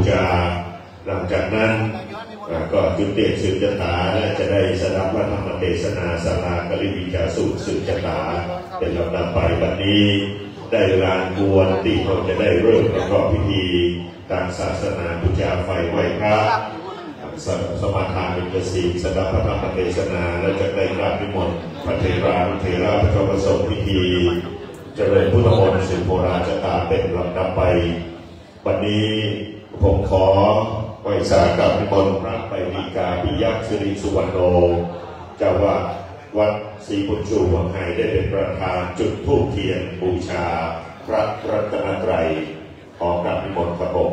จาหลังจากนั้นก็จุดเด่นสืบชะตาและจะได้สดับพระธรรมเทศนาศาลากลิวิจาสูตรสืบชะตาเป็นลำดับไปบัดนี้ได้เวลาควรที่เราจะได้เริ่มประกอบพิธีทางศาสนาบูชาไฟไหว้พระสมาทานเป็นศีลสดับพระธรรมเทศนาและจะได้กราบนิมนต์พระเถระพระเจ้าประสงค์พิธีเจริญพุทธมนต์สืบโบราณชะตาเป็นลำดับไปวันนี้ผมขอไหว้สากับนิมนต์พระไปดีกาปิยะสิริสุวรรณโนเจ้าวาดวัดศรีบุญชูวังไห้ได้เป็นประธานจุดธูปเทียนบูชาพระรัตนตรัยขอกราบนิมนต์ครับผม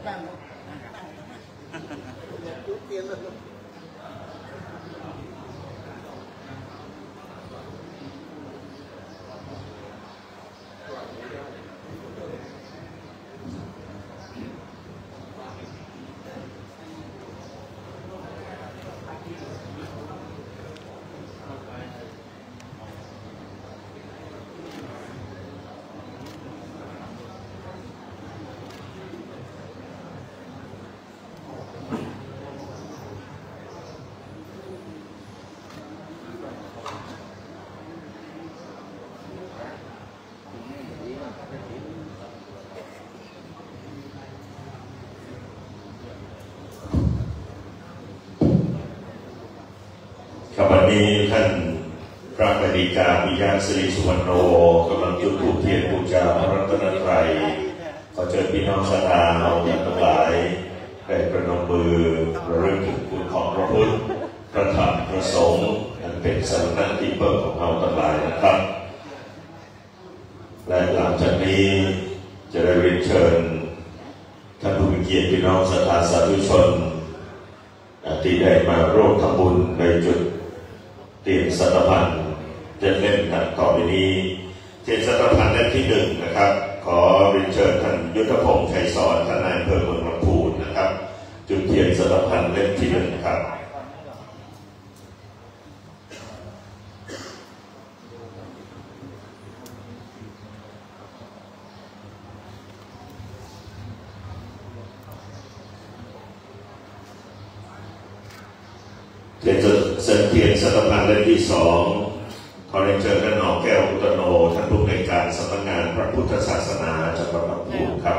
วันนี้ท่านพระปฏิกาปิยะสิริสุวรรณโนกำลังจุดธูปเทียนบูชาพระรัตนตรัยขอเชิญพี่น้องศรัทธาเราทั้งหลายได้ประนมมือระลึกถึงคุณของพระพุทธพระธรรมพระสงฆ์อันเป็นสรณะที่เปิดของเราทั้งหลายนะครับและหลังจากนี้จะได้เรียนเชิญท่านผู้มีเกียรติพี่น้องศรัทธาสาธุชนที่ได้มาร่วมทำบุญในจุดเทียนสัตพันธ์จะเล่นกันต่อไปนี้เทียนสัตพันธ์เล่มที่1นะครับขอเรียนเชิญท่านยุทธพงษ์ชัยสอนท่านนายอำเภอเมืองลำพูนนะครับจุดเทียนสัตพันธ์เล่มที่1ครับเทียนสัตพันธ์เล่มที่2ขอเรียนเชิญท่านหนองแก้วอุตโนท่านผู้ในการสำนักงานพระพุทธศาสนาจังหวัดลำพูนครับ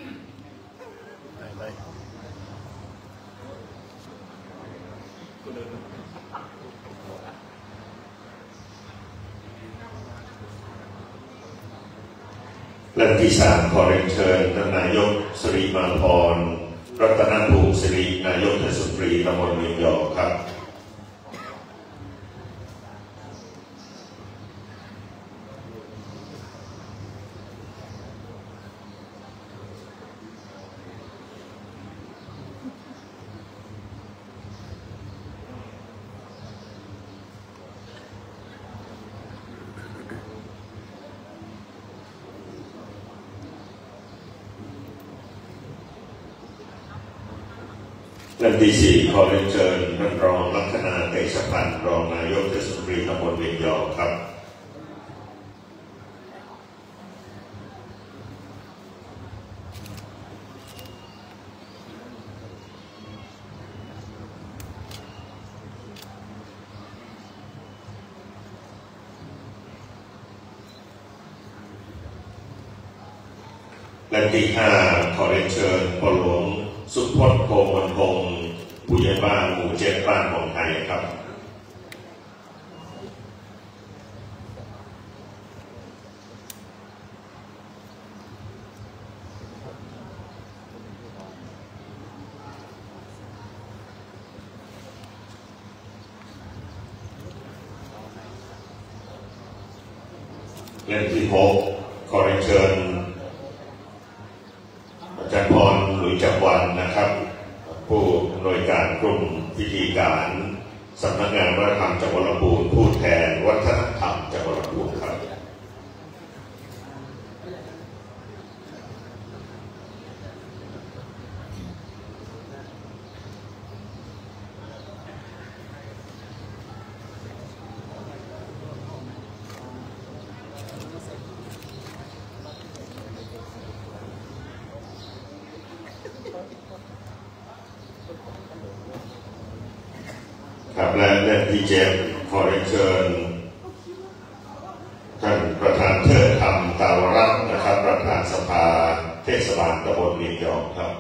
เล่มที่3ขอเรียนเชิญท่านนายกสิริมาพรรัตนภูมิสิรินายกเทศมนตรีตำบลเวียงยอครับเล่มที่4ขอเรียนเชิญท่านรองลัคนาเตชะพันธ์รองนายกเทศมนตรีตำบลเวียงยอครับเล่มที่5ขอเรียนเชิญพ่อหลวงสุพจน์โกมลพงศ์ผู้ใหญ่บ้านหมู่7บ้านของไทยครับเล่มที่6ขอเรียนเชิญอาจารย์พรหลุยจักรวันนะครับผู้อำนวยการกลุ่มพิธีการสำนักงานวัฒนธรรมจังหวัดลำพูนผู้แทนวัฒนธรรมจังหวัดลำพูนครับขครับและเรื่องที่7ขอเรียนเชิญท่านประธานเทิดธรรมตาวรัตน์นะครับประธานสภาเทศบาลตำบลลียองครับ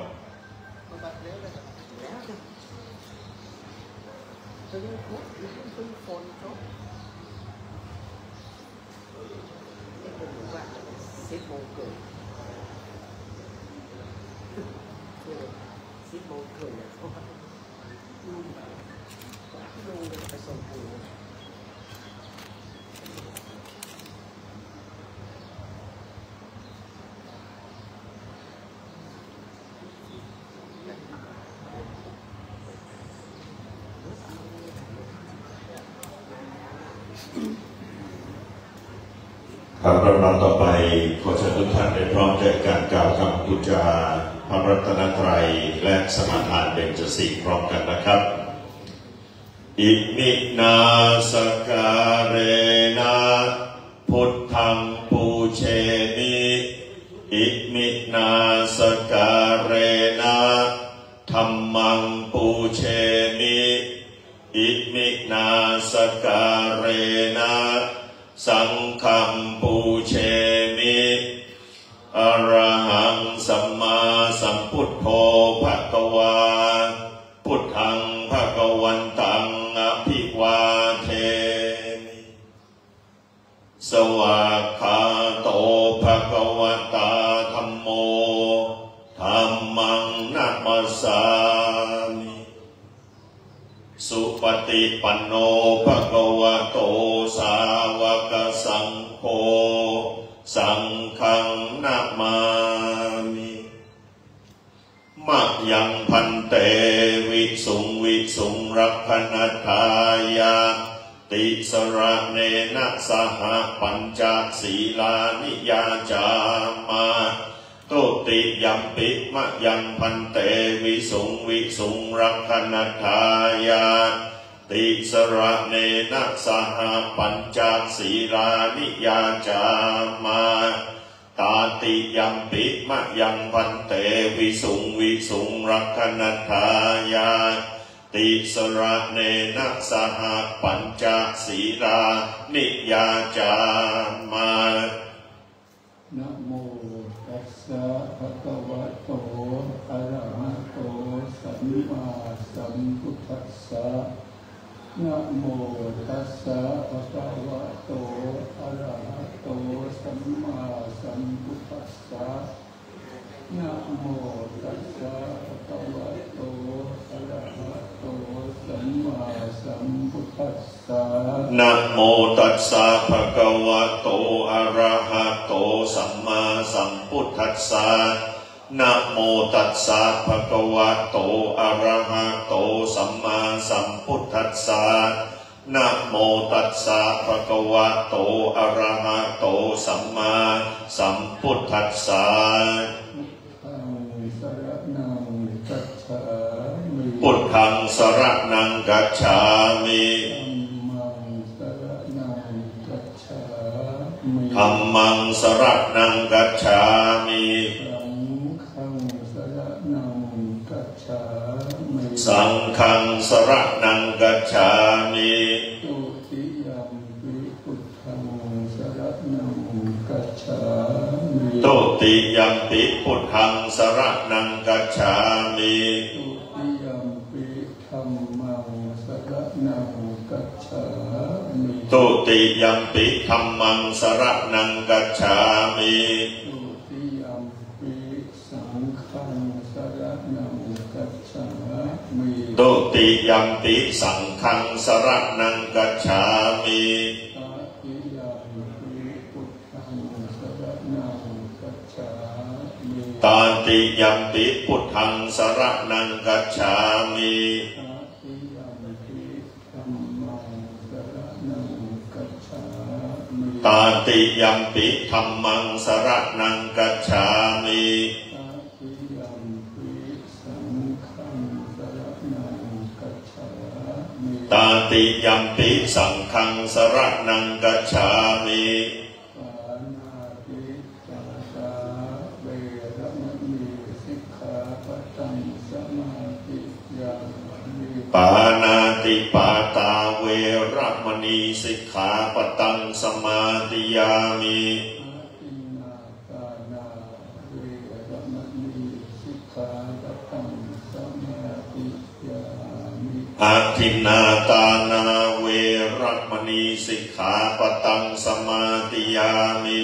ครับลำดับต่อไปขอเชิญทุกท่านได้พร้อมใจการกล่าวคำบูชาพระรัตนตรัยและสมาทานเบญจศีลพร้อมกันนะครับอิมินาสการะพุทธังปูเชมิอิมินาสการะธัมมังปูเชมิอิมินาสการะสังฆังปูเชมิอรหังสัมมาสัมพุทโธภควาพุทธังภควันตังอภิวาเทมิสวากขาโตภควตาธัมโมธัมมังนะมัสสามิสุปฏิปันโนภควโตสาวกสังโฆสังฆังนะมามิมะยังพันเตวิสุงรักขณทายาติสระเนนะสหปัญจศีลานิยาจามาตุติยัมปิมะยังพันเตวิสุงรักขณทายาติสระเนนะสหปัญจศีลานิยาจามาตาติยัมปิมะยังพันเตวิสุงรักขณทายาติสระเนนะสหปัญจศีลานิยาจามานะโมตัสสะภะคะวะโตอะระหะโตสัมมาสัมพุทธัสสะนะโมตัสสะภะคะวะโตอะระหะโตสัมมาสัมพุทธัสสะนะโมตัสสะภะคะวะโตอะระหะโตสัมมาสัมพุทธัสสะนะโมตัสสะภะคะวะโตอะระหะโตสัมมาสัมพุทธัสสะนะโมตัสสะภะคะวะโตอะระหะโตสัมมาสัมพุทธัสสะนะโมตัสสะภะคะวะโตอะระหะโตสัมมาสัมพุทธัสสะพุทธังสรณังกัจฉามิธัมมังสรณังกัจฉามิสังฆังสรณังกัจฉามิตุติยัมปิพุทธังสรณังกัจฉามิตุติยัมปิธัมมังสรณังกัจฉามิตุติยัมปิสังฆังสรณังกัจฉามิตาติยัมปิพุทธังสรณังกัจฉามิตาติยัมปิธัมมังสรณังกัจฉามิตาติยัมปิสังฆังสรณังกัจฉามิปานาติปาตาเวรมณีสิกขาปตังสมาธิยามิอาทินนาตานาเวรมณีสิกขาปตังสมาธิยามิ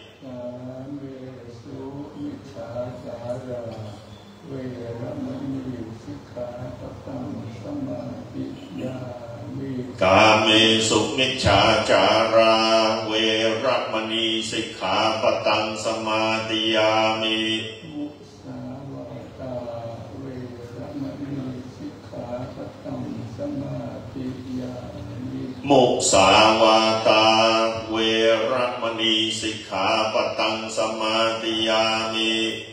กาเมสุมิจฉาจาราเวรมณีสิกขาปตังสมาธิยามิมุสาวาตาเวรมณีสิกขาปตังสมาธิยามิ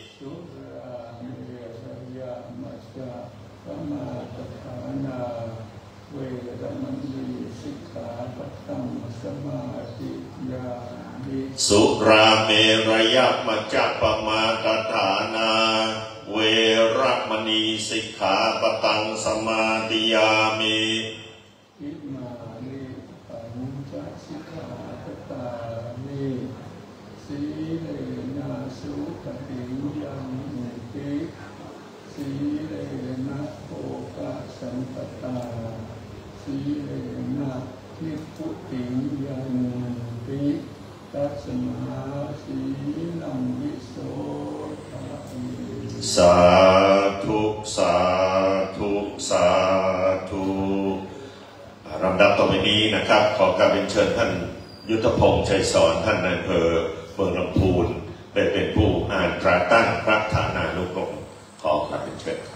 สุราเมรยมัจจปมาตฐานาเวรมณีสิกขาปตังสมาธิยามิสาธุสาธุสาธุลำดับต่อไปนี้นะครับขอกราบเชิญท่านยุทธพงษ์ชัยสอนท่านนายอำเภอเมืองลำพูนได้เป็นผู้อ่านตราตั้งพระฐานานุกรมขอกราบเชิญครับ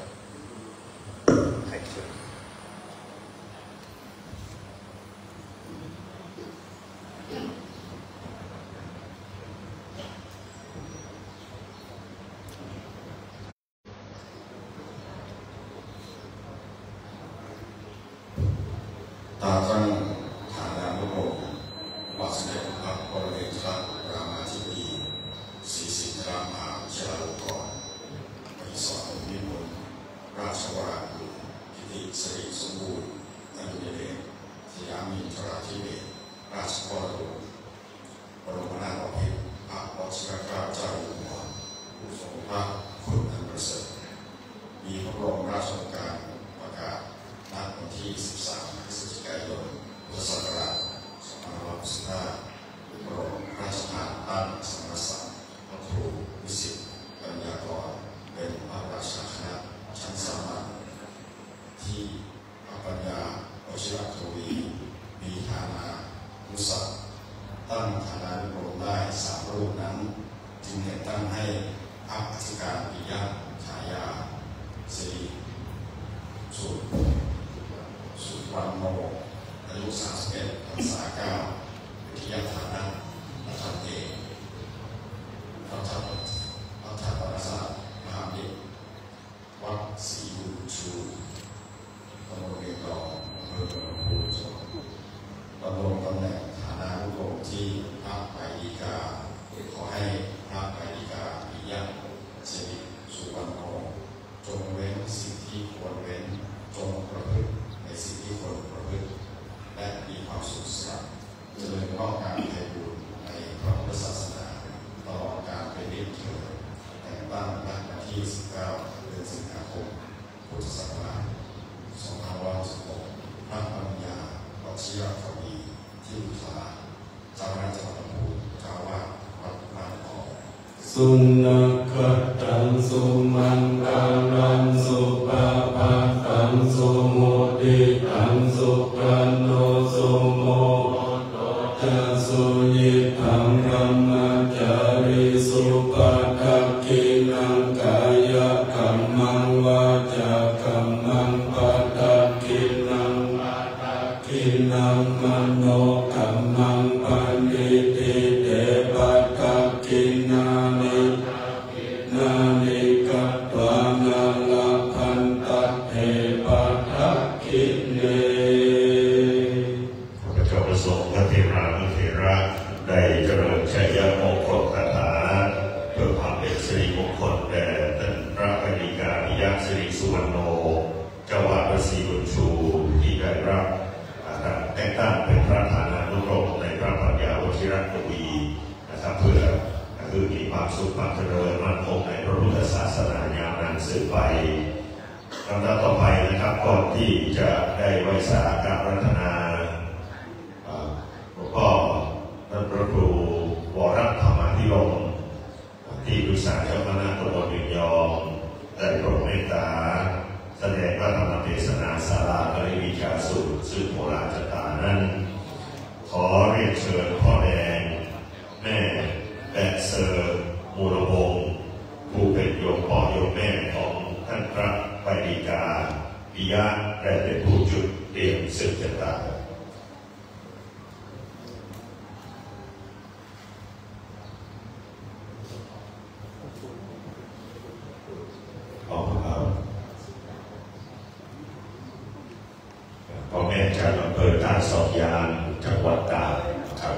ตาตั้งฐานานุกรมวัดสมเด็จพระบรมพระรามาธิบดีศรีสิทธามหาวิทยาลัยก่อนบริษัทนิมนต์ราชวรานุกิติสิริสมบูรณ์อดุลยเดชสยามินทราธิเบศรราชวรบรมนาถบพิตรพระวชิรเกล้าเจ้าอยู่หัวผู้ทรงพระคุณอันประเสริฐมีพระบรมราชโองการประกาศณวันที่ 13 พฤศจิกายน พุทธศักราช 2565 บรมราชทานตั้งสมณศักดิ์พระครูวิสิตปัญญากรเป็นพระราชาคณะชั้นสามัญที่พระปัญญาวชิรทวีมีฐานะมุสัตตั้งฐานะนุกรมได้3 รูปนั้นจึงแต่งตั้งให้พระอธิการปิยะฉายาสิริสุวรรณโมอายุ 31 พรรษา 9 วิทยาฐานะรัฐเอกรัฐปรศาสตร์มหาวิทยาลัยวัดศรีบุญชูตำบลเวียงทองอำเภอเมืองลำพูนจังหวัดดำรงตำแหน่งฐานานุกรมที่พระไปฎีกาขอให้พระไปฎีกาปิยะสิริสุวรรณโมจงเว้นสิ่งที่ควรเว้นจงประพฤติในสิ่งที่ควรประพฤติและมีความสุขสงบเจริญงอกงามไพบูรย์ในพระพุทธศาสนาตลอดกาลเป็นนิจเถิดแต่งตั้งณวันที่ 19 เดือนสิงหาคม พุทธศักราช 2516 พระปัญญาวชิรทวีที่อุทาเจ้าคณะจังหวัดลำพูนเจ้าอาวาสวัดบ้านทองสุนัขตังสุมังคลังสุปาปัสสังสุโมทิตังสุขันโนสุโมทัสสุยิทังรัมมจาริสุปัฏฐกินังกายกัมมังวาจากัมมังปัฏฐกินังมโนกัมมังปณิทิเตปัฏฐกินานิกัตตวานาลพันตัตเถปัฏฐกิเนพระเจ้าประสงค์พระเถรานุเถระได้เจริญชัยมงคลคาถาเพื่อความเป็นสิริมงคลแด่ท่านพระไปฎีกาปิยะสิริสุวรรณโนเจ้าวาดวัดศรีบุญชูที่ได้ได้รับแต่งตั้งเป็นประธานานุกรมในพระปัญญาวชิรกวีนะครับเพื่อคือมีความสุขความเจริญมั่นคงในพระพุทธศาสนายาวนานสืบไปลำดับต่อไปนะครับก่อนที่จะได้ไว้สาการรัตนาหลวงพ่อท่านพระครูวรธรรมาภิรมย์ที่ปรึกษาเจ้าคณะตำบลเวียงยองได้โปรดเมตตาแสดงพระธรรมเทศนาศาลาปริวิชาสูตรซึ่งโบราณจตานั้นขอเรียนเชิญพ่อแดงแม่และเซอร์มูลวงศ์ผู้เป็นโยมพ่อโยมแม่ของท่านพระปฏิกาปิยะได้เป็นผู้จุดเตรียมสืบชะตาพ่อแม่จากอำเภอท่าสองยางจังหวัดตากครับ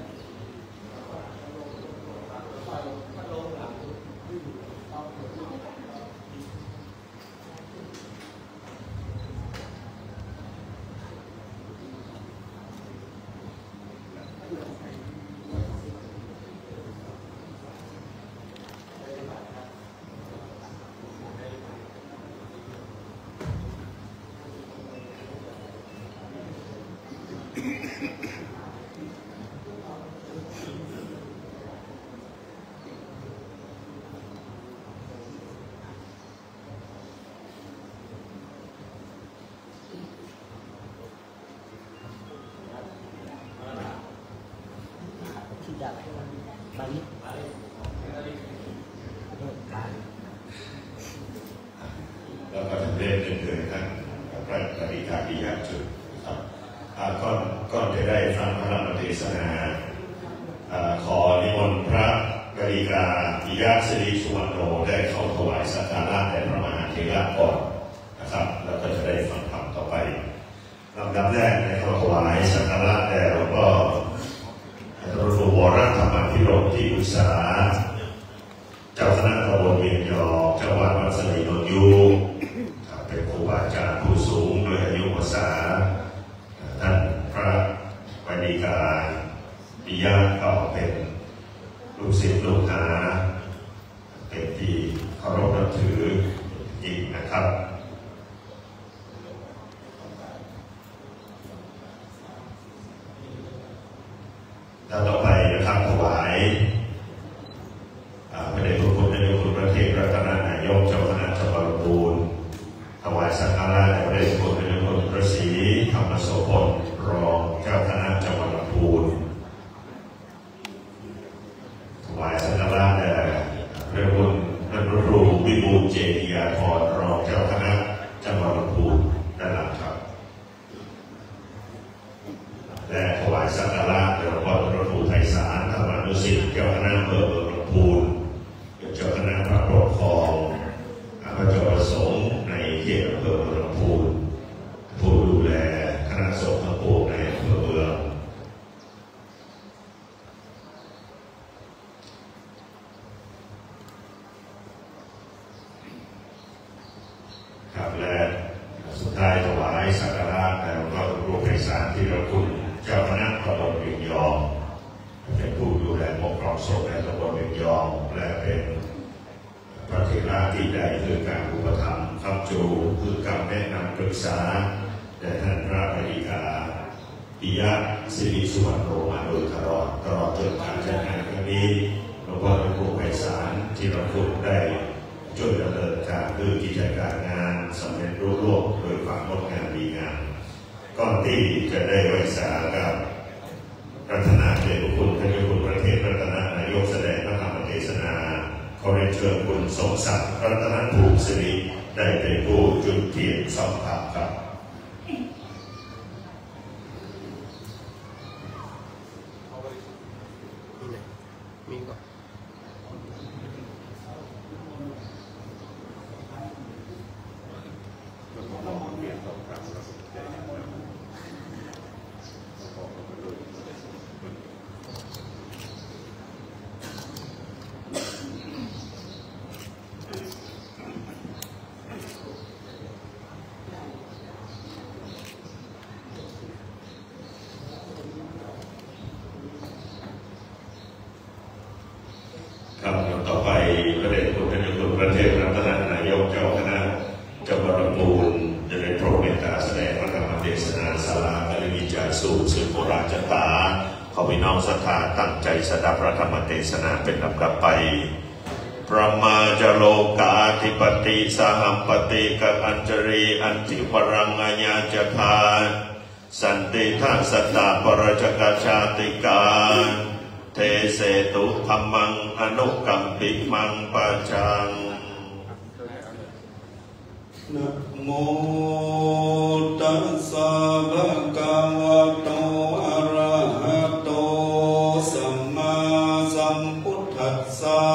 แล้วก็ท่านเล่นเดินท่านพระปฏิกาปิยะจุดครับก่อนจะได้ฟังพระธรรมเทศนาขอนิมนต์พระปฏิกาปิยะสิริสุวรรณโนได้เข้าถวายสักการะแด่พระมหาเถระก่อนนะครับแล้วก็จะได้ฟังธรรมต่อไปลำดับแรกได้เข้าถวายสักการะแด่หลวงพ่อพระครูวรธรรมาภิรมย์ที่ปรึกษาเจ้าคณะตำบลเวียงยองจังหวัดวัดสลีนนยูเป็นครูบาอาจารย์ผู้สูงโดยอายุภาษาท่านพระปฏิกาปิยะก็เป็นลูกศิษย์ลูกหาเป็นที่เคารพนับถือจริงนะครับแล้วต่อไปนะครับถวายพระเดชพระคุณนายกประเทศรัตนนายกเจ้าคณะจังหวัดลำพูนถวายสักการะแด่พระเดชพระคุณนายกพระศรีธรรมโสพลรองเจ้าคณะจังหวัดลำพูนถวายสักการะแด่พระคุณท่านพระครูวิบูลย์เจติยาธรรองเจ้าคณะจังหวัดลำพูนด้านหลังครับและถวายสักการะแด่หลวงพ่อพระครูไพศาลธรรมานุสิทธิ์เจ้าคณะอำเภอลำพูนเจ้าคณะพระปกครองพระเจ้าประสงค์ในเขตอำเภอลำพูนผู้ดูแลคณะสงฆ์ทั้งปวงในอำเภอเมืองครับและสุดท้ายถวายสักการะแด่หลวงพ่อพระครูไพศาลธีรคุณเจ้าคณะตำบลเวียงยองเป็นผู้ดูแลปกครองสงฆ์ในตำบลเวียงยองและเป็นพระเถระที่ได้คือการอุปถัมภ์คำจูคือการแนะนำปรึกษาแด่ท่านพระปฏิกาปิยะสิริสุวรรณโนมาโดยตลอดจนการจัดงานครั้งนี้หลวงพ่อพระครูไพศาลที่เราพูดได้ช่วยดำเนินการคือกิจการงานสำเร็จรุ่งโรจน์โดยความงดงามดีงามก่อนที่จะได้ไว้สากับรัตนาเดชคุณท่านเจ้าคุณประเทศรัตนนายกแสดงพระธรรมเทศนาขอเรียนเชิญคุณสมศักดิ์รัตนภูมิสิริได้เป็นผู้จุดเทียนสองภาพครับมีก่อนบูรณ์จะได้โปรดเมตตาแสดงพระธรรมเทศนาศาลาการวิจารสูตรสืบโบราณจตาขอพี่น้องศรัทธาตั้งใจสดับพระธรรมเทศนาเป็นลำดับไปพระมาจโลกาธิปติสหัมปติกัอัญจรีอันติปรังอาญาจทานสันติทัสตาปรจกชาติการเทเสตุธรรมังอนุกัมปิมังปัจจังนะโมตัสสะภะคะวะโตอะระหะโตสัมมาสัมพุทธัสสะ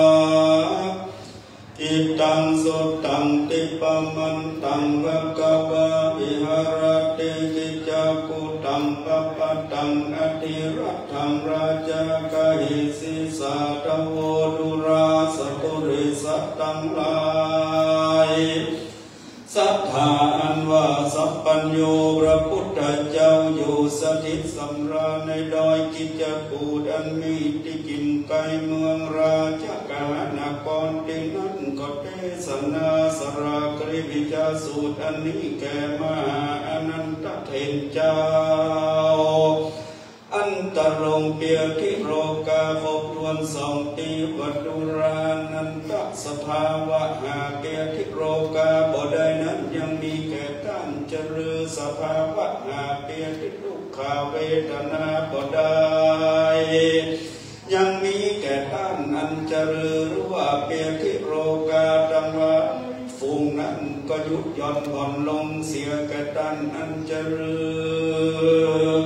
อิตังสุตังติปะมันตังภะคะวะวิหารติกิจจกุตังปะปะตังอธิรัตถังราชกะหิสิสาตโวดุราสตุริสัตตังหลายสัทธาอันว่าสัพพัญโยพระพุทธเจ้าอยู่สถิตสำราญในดอยกิจกูฏอันมีที่กินไกลเมืองราชกาลนครที่นั้นก็เทศนาสรากริวิจาสูตรอันนี้แก่มหาอนันตเถรเจ้าอันตรงเปียทิโรกาภพทวนสองตีวัตุรานันตสภาวะหาเปียทิโรกาบ่ได้นั้นยังมีแก่ท่านเจริญสภาวะหาเปียทิทุกขาเวทนาบ่ได้ยังมีแก่ท่านอันเจริญรู้ว่าเปียทิโรกาดังว่าฝูงนั้นก็ยุบย่อนผ่อนลงเสียแก่ท่านอันเจริญ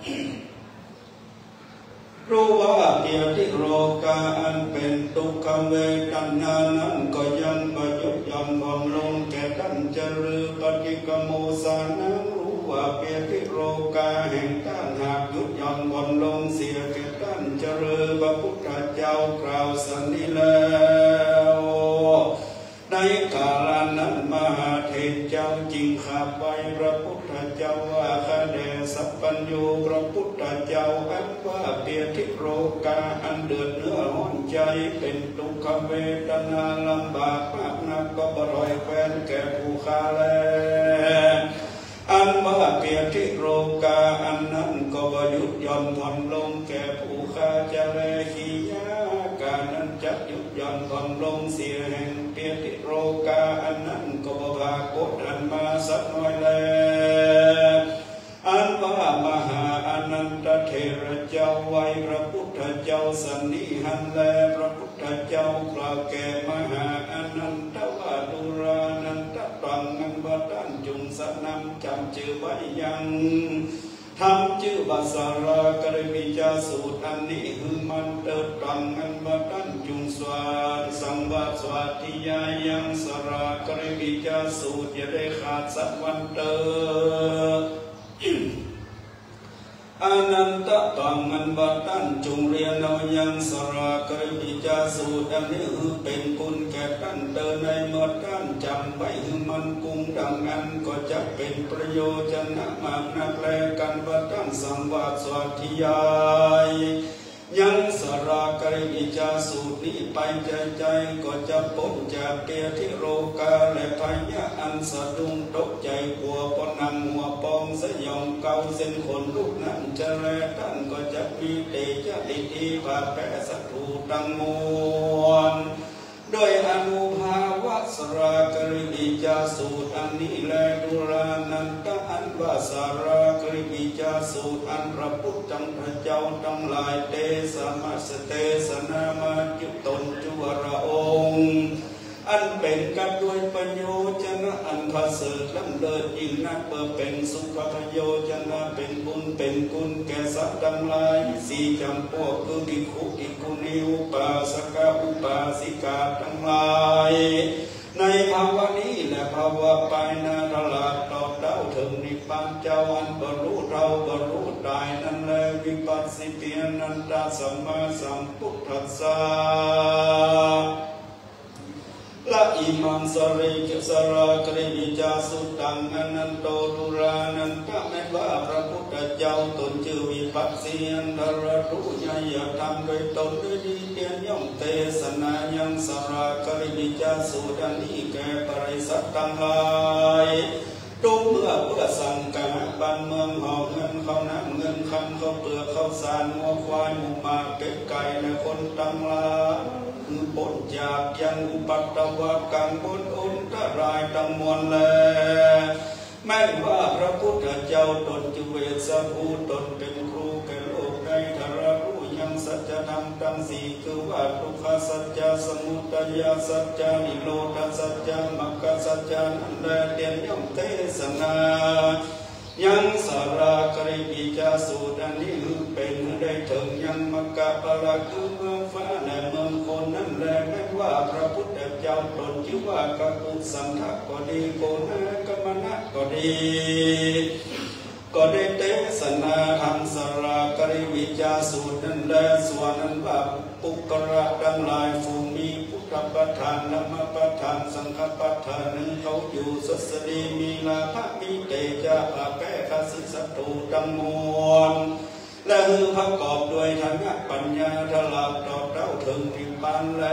รู้ว่าเปียทิโรกาอันเป็นทุกขเวทนานั้นก็ยังประยุกต์ย่อนผ่อนลงแก่ท่านเจริญปฏิกโมสานังรู้ว่าเปียทิโรกาแห่งท่านหากยุบย่อนผ่อนลงเสียแก่ท่านเจริญพระพุทธเจ้ากล่าวสันนี้แล้วในกาลนั้นมหาเถรเจ้าจึงขับไปพระพุทธเจ้าว่าข้าแด่สัพพัญโยพระพุทธเจ้าอันว่าเปียทิโรกาอันเดือดเนื้อห้อนใจเป็นทุกขเวทนาลำบากมากนักก็บ่ร่อยแควนแก่ผู้ฆ่าแลอันว่าเปียทิโรกาอันนั้นก็บ่หยุดย่อนผ่อนลงแก่ผู้ฆ่าจะแลขี้ยากานั้นจะหยุดย่อนผ่อนลงเสียแห่งเปียทิโรกาอันนั้นก็บ่พากดอันมาสักน้อยแลอันว่ามหาอนันตเถระเจ้าไว้พระพุทธเจ้าสันนิหันแลพระพุทธเจ้ากล่าวแก่มหาอนันตวาดุรานันตตังนันว่าท่านจงสนำจำชื่อไว้ยังทำชื่อว่าสารากริวิจาสูตรอันนี้คือมันเติดตังนันว่าท่านจงสวดสังวาสวัติยายังสารากริวิจาสูตรอย่าได้ขาดสักวันเติดอนันตตังอันว่าท่านจงเรียนเอายังสรากริวิจาสูตรอันนี้เป็นคุณแก่ท่านเดินในเมื่อท่านจำไว้มันคงดังนั้นก็จะเป็นประโยชน์นะมากนักแลกันว่าท่านสังวาสวัติยายยังสรากริวิจาสูตรนี้ไปใจก็จะพ้นจากเปียทิโรกาและพยาอันสะดุ้งตกใจกลัวปนังหัวปองสยองเกาเส้นขนลุกนั้นจะแลท่านก็จะมีเตจดิทีบาแพ้ศัตรูตั้งมวลโดยอนุภาวะสรากริวิจาสูตรอันนี้แลดุรานันตอันว่าสรากริวิจาสูตรอันพระพุทธเจ้าทั้งหลายเตสมัสเตสนามาจุตนจุวระองค์อันเป็นกันด้วยประโยชนะอันพเสริฐล้ำเลิศยิ่งนักเพื่อเป็นสุขประโยชนะเป็นบุญเป็นคุณแก่สัตว์ทั้งหลายสี่จำพวกคือภิกขุภิกขุณีอุปาสกอุปาสิกาทั้งหลายในภาวะนี้และภาวะไปนาตลาดต่อเต้าถึงนิพพานเจ้าอันบรรลุเราบรรลุตายนั่นแลวิปัสสิเปียนันตสัมมาสัมพุทธัสสะละอิมังสริกสรากริวิจาสุตังอนันโตดุรานันตะแม้ว่าพระพุทธเจ้าตนชื่อวิปัสสิอันตรรู้ญาณธรรมโดยตนด้วยดีเตียนย่อมเทศนายังสรากริวิจาสุตันนี้แก่ปริสัตว์ทั้งหลายทุกเมื่อเพื่อสั่งกะบ้านเมืองหอบเงินเขาน้ำเงินคำเขาเปลือกเขาสารงัวควายหมูหมาเป็ดไก่และคนทั้งหลายปนจากยังอุปัตตวะกังบนอุนตรายทั้งมวลแลแม้ว่าพระพุทธเจ้าตนจุเวสภูตนเป็นครูแก่โลกได้ทารู้ยังสัจธรรมทั้งสี่คือว่าทุกขสัจจะสมุทัยสัจจะนิโรธสัจจะมรรคสัจจะนั่นแหละเตียนย่อมเทศนายังสารากริปิจาสูตรอันนี้เป็นได้ถึงยังมกะปะละคือเมืองฟ้าในเมืองคนนั่นแหละไม่ว่าพระพุทธเจ้าตนชื่อว่ากัปปุสันทะก็ดีโกนะกมณะก็ดีก็ได้เทศนาธรรมสารากริวิจาสูตรนั่นแหละส่วนนั้นว่าปุกระดังหลายฟูมีพุทธประธานธรรมประธานสังฆประธานนึงเขาอยู่สดสดีมีลาภมีเตจาอาแปะคสิสัตตุตังมวลและมือประกอบด้วยธรรมปัญญาทลาบต่อเต้าถึงที่ปานแล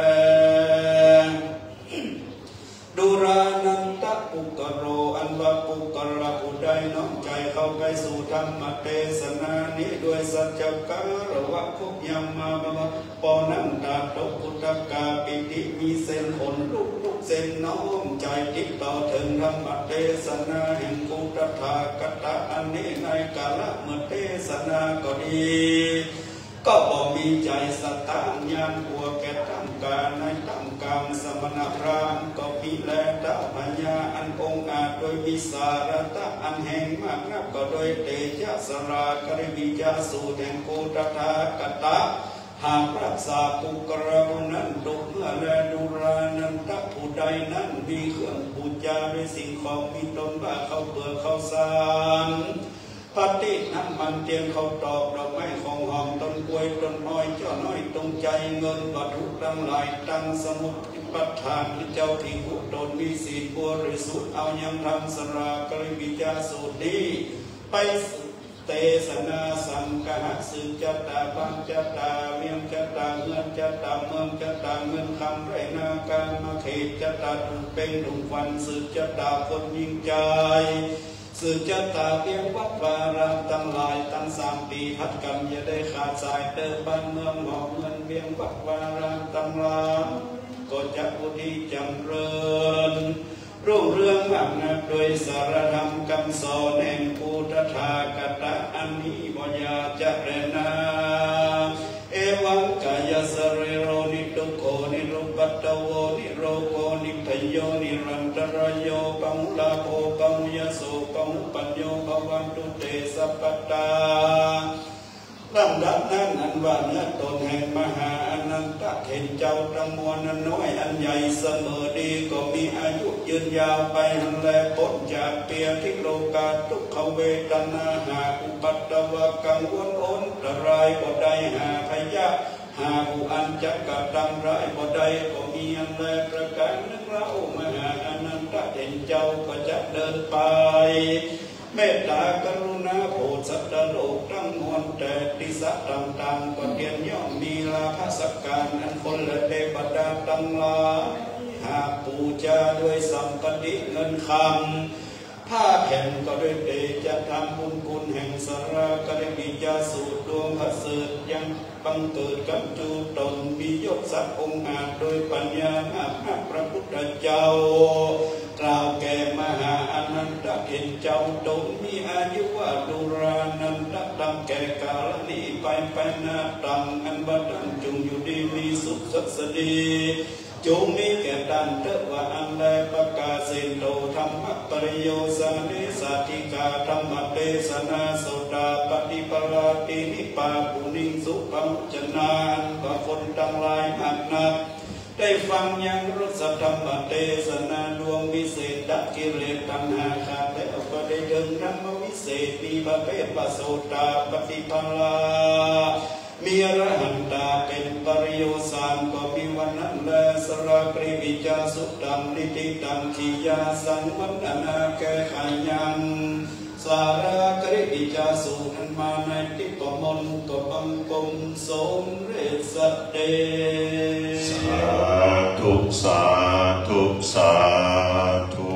ดูรานันตปุกโรอันว่าปุกระผู้ใดน้อมใจเข้าไปสู่ธรรมเทศนานี้ด้วยสัจการวะคุบยามมาบะปอนันตาตพุทธกาปิติมีเส้นขนลุกเส้นน้อมใจติดต่อถึงธรรมเทศนาแห่งพุทธทาคตะอันนี้ในกาลเมื่อเทศนาก็ดีก็บอกมีใจสตางญาณหัวแก่ตั้งการในตั้งกรรมสมณพราหมณ์ก็พิแลตาปัญญาอันองอาจโดยวิสารตะอันแห่งมากนับก็โดยเตชะสรากริวิจาสูแห่งโกตถาคตะหากรักษาปุกระบุนั้นดุเมื่อแลดูรานันตะผู้ใดนั้นมีเครื่องบูชาด้วยสิ่งของมีตนว่าเขาเปลือกเขาสารปฏิน้ำมันเทียนเขาตอกดอกไม้ของหอมต้นกล้วยต้นน้อยเจ้าน้อยตรงใจเงินวัตถุทั้งหลายตั้งสมุดปัฏฐานเจ้าที่ผู้ตนมีศีลบริสุทธิ์เอายังทำสรากริวิจาสูตรนี้ไปเทศนาสังฆะสืบจัตตาบังจัตตาเมียงจัตตาเงินจัตตาเมืองจัตตาเงินคำไรนาการมาเขตจัตตาถูกเป็นถูกฟันสืบจัตตาคนยิ่งใจสืบจัตตาเพียงวัดวารามตั้งหลายตั้ง3 ปีทัดกันอย่าได้ขาดสายเติมบ้านเมืองหอกเงินเพียงวัดวารามตั้งหลายก็จะบุตรจำเริญรุ่งเรืองมากนักโดยสารธรรมคำสอนแห่งพุทธทาคตะอันนี้บ่ยาจะเรนาเอวังกายสริโรนิทุโกนิรูปัตตโวนิโรโกนิพโยนิรันตรโยปังลาโภปังยโสปังปัญโยภวันตุเตสัพพตาลำดับนั้นอันว่าเนื้อตนแห่งมหาอนันตเห็นเจ้าทั้งมวลนั้นน้อยอันใหญ่เสมอดีก็มีอายุยืนยาวไปหันแลพ้นจากเปียทิโลกาทุกขเวทนาหาอุปัตตวะกังวลอนตรายบ่ได้หาพยะหาผู้อันจักกะตังร้ายบ่ได้ก็มีอันแลประการนึกเรามหาอนันตเห็นเจ้าก็จะเดินไปเมตตากรุณาโปรดสัตว์โลกทั้งมวลแต่ติสัตต่างๆก็เทียนย่อมมีลาภสักการอันคนและเทวดาตั้งหลายหากปูจาด้วยสัมปติเงินคำผ้าแผ่นก็ด้วยเตจะทำบุญคุณแห่งสรากริวิจาสูตรดวงพระเสดยังบังเกิดกับจูตนมียศศักดิ์องค์อาจโดยปัญญามากนักพระพุทธเจ้ากล่าวแก่มหาอนันตเห็นเจ้าตนมีอายุว่าดุรานันตดังแก่กาลนี้ไปนาตังอันบัดนั้นจงอยู่ดีมีสุขสัสดีจงมีแก่ดันเทวะอันใดประกาศสิโตธรรมปริโยสานิสัติกาธรรมเทศนาโสดาปฏิปราตินิปาปุณิสุปัมจนานว่าคนทั้งหลายมากนักได้ฟังยังรสธรรมเทศนาดวงวิเศษดักกิเลสตัณหาขาดแล้วก็ได้เดินธรรมวิเศษมีประเภทโสดาปฏิปรามีอรหันตาเป็นปริโยสานก็มีวันนั้นแลสรากริวิจาสุตังนิติตังขียาสังวันนาแก้ไขยังสารากริวิจาสูนั้นมาในทิปมนก็บังกมสมเรศเดสาธุสาธุสาธุ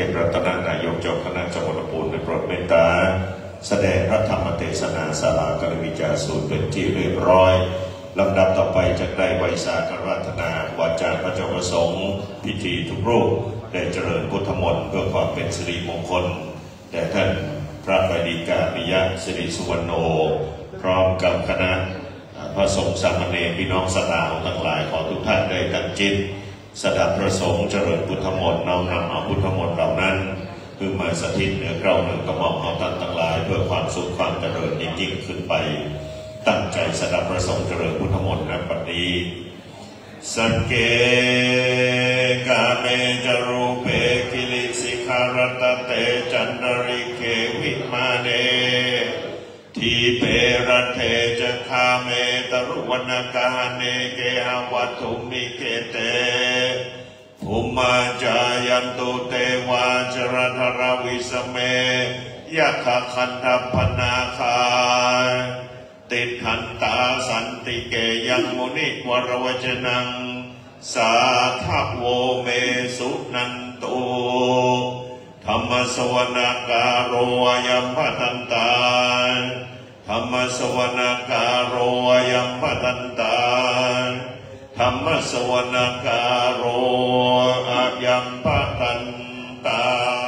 พรัตนนายกเจ้าคณะจังหวัดลำพูนได้โปรดเมตตาแสดงพระธรรมเทศนาศาลากรวิจาสูตรเป็นที่เรียบร้อยลำดับต่อไปจะได้ไวยสาการรัตนาวาจาพระเจ้าประสงค์พิธีทุกรูปได้เจริญพุทธมนต์เพื่อความเป็นสิริมงคลแด่ท่านพระบดีกาปิยะสิริสุวรรณโนพร้อมกับคณะพระสงฆ์สามเณรพี่น้องสตาวทั้งหลายขอทุกท่านได้ตั้งจิตสดับประสงค์เจริญพุทธมนต์น้อมนำเอาพุทธมนต์เหล่านั้นคือมาสถิตเหนือเกล้าเหนือกระหม่อมเอาท่านทั้งหลายเพื่อความสุขความเจริญยิ่งขึ้นไปตั้งใจสดับประสงค์เจริญพุทธมนต์ณบัดนี้สังเกกาเมจารุเปกิลิสิขารตเตจันดริเควิมาเนทีเปรเทจะคาเมตรุวนาคาเนเกหวัตุมิเกเตภูมาจายันตุเตวาจรธรวิสเมยะขคันธพนาคาติทันตาสันติเกยังมุนิวรวจนังสาทะโวเมสุนันตุธรรมสวนาการโรยัมพัตันตาธรรมสวนาการโรยัมพัตันตาธรรมสวนาการโรอายัมพัตันตา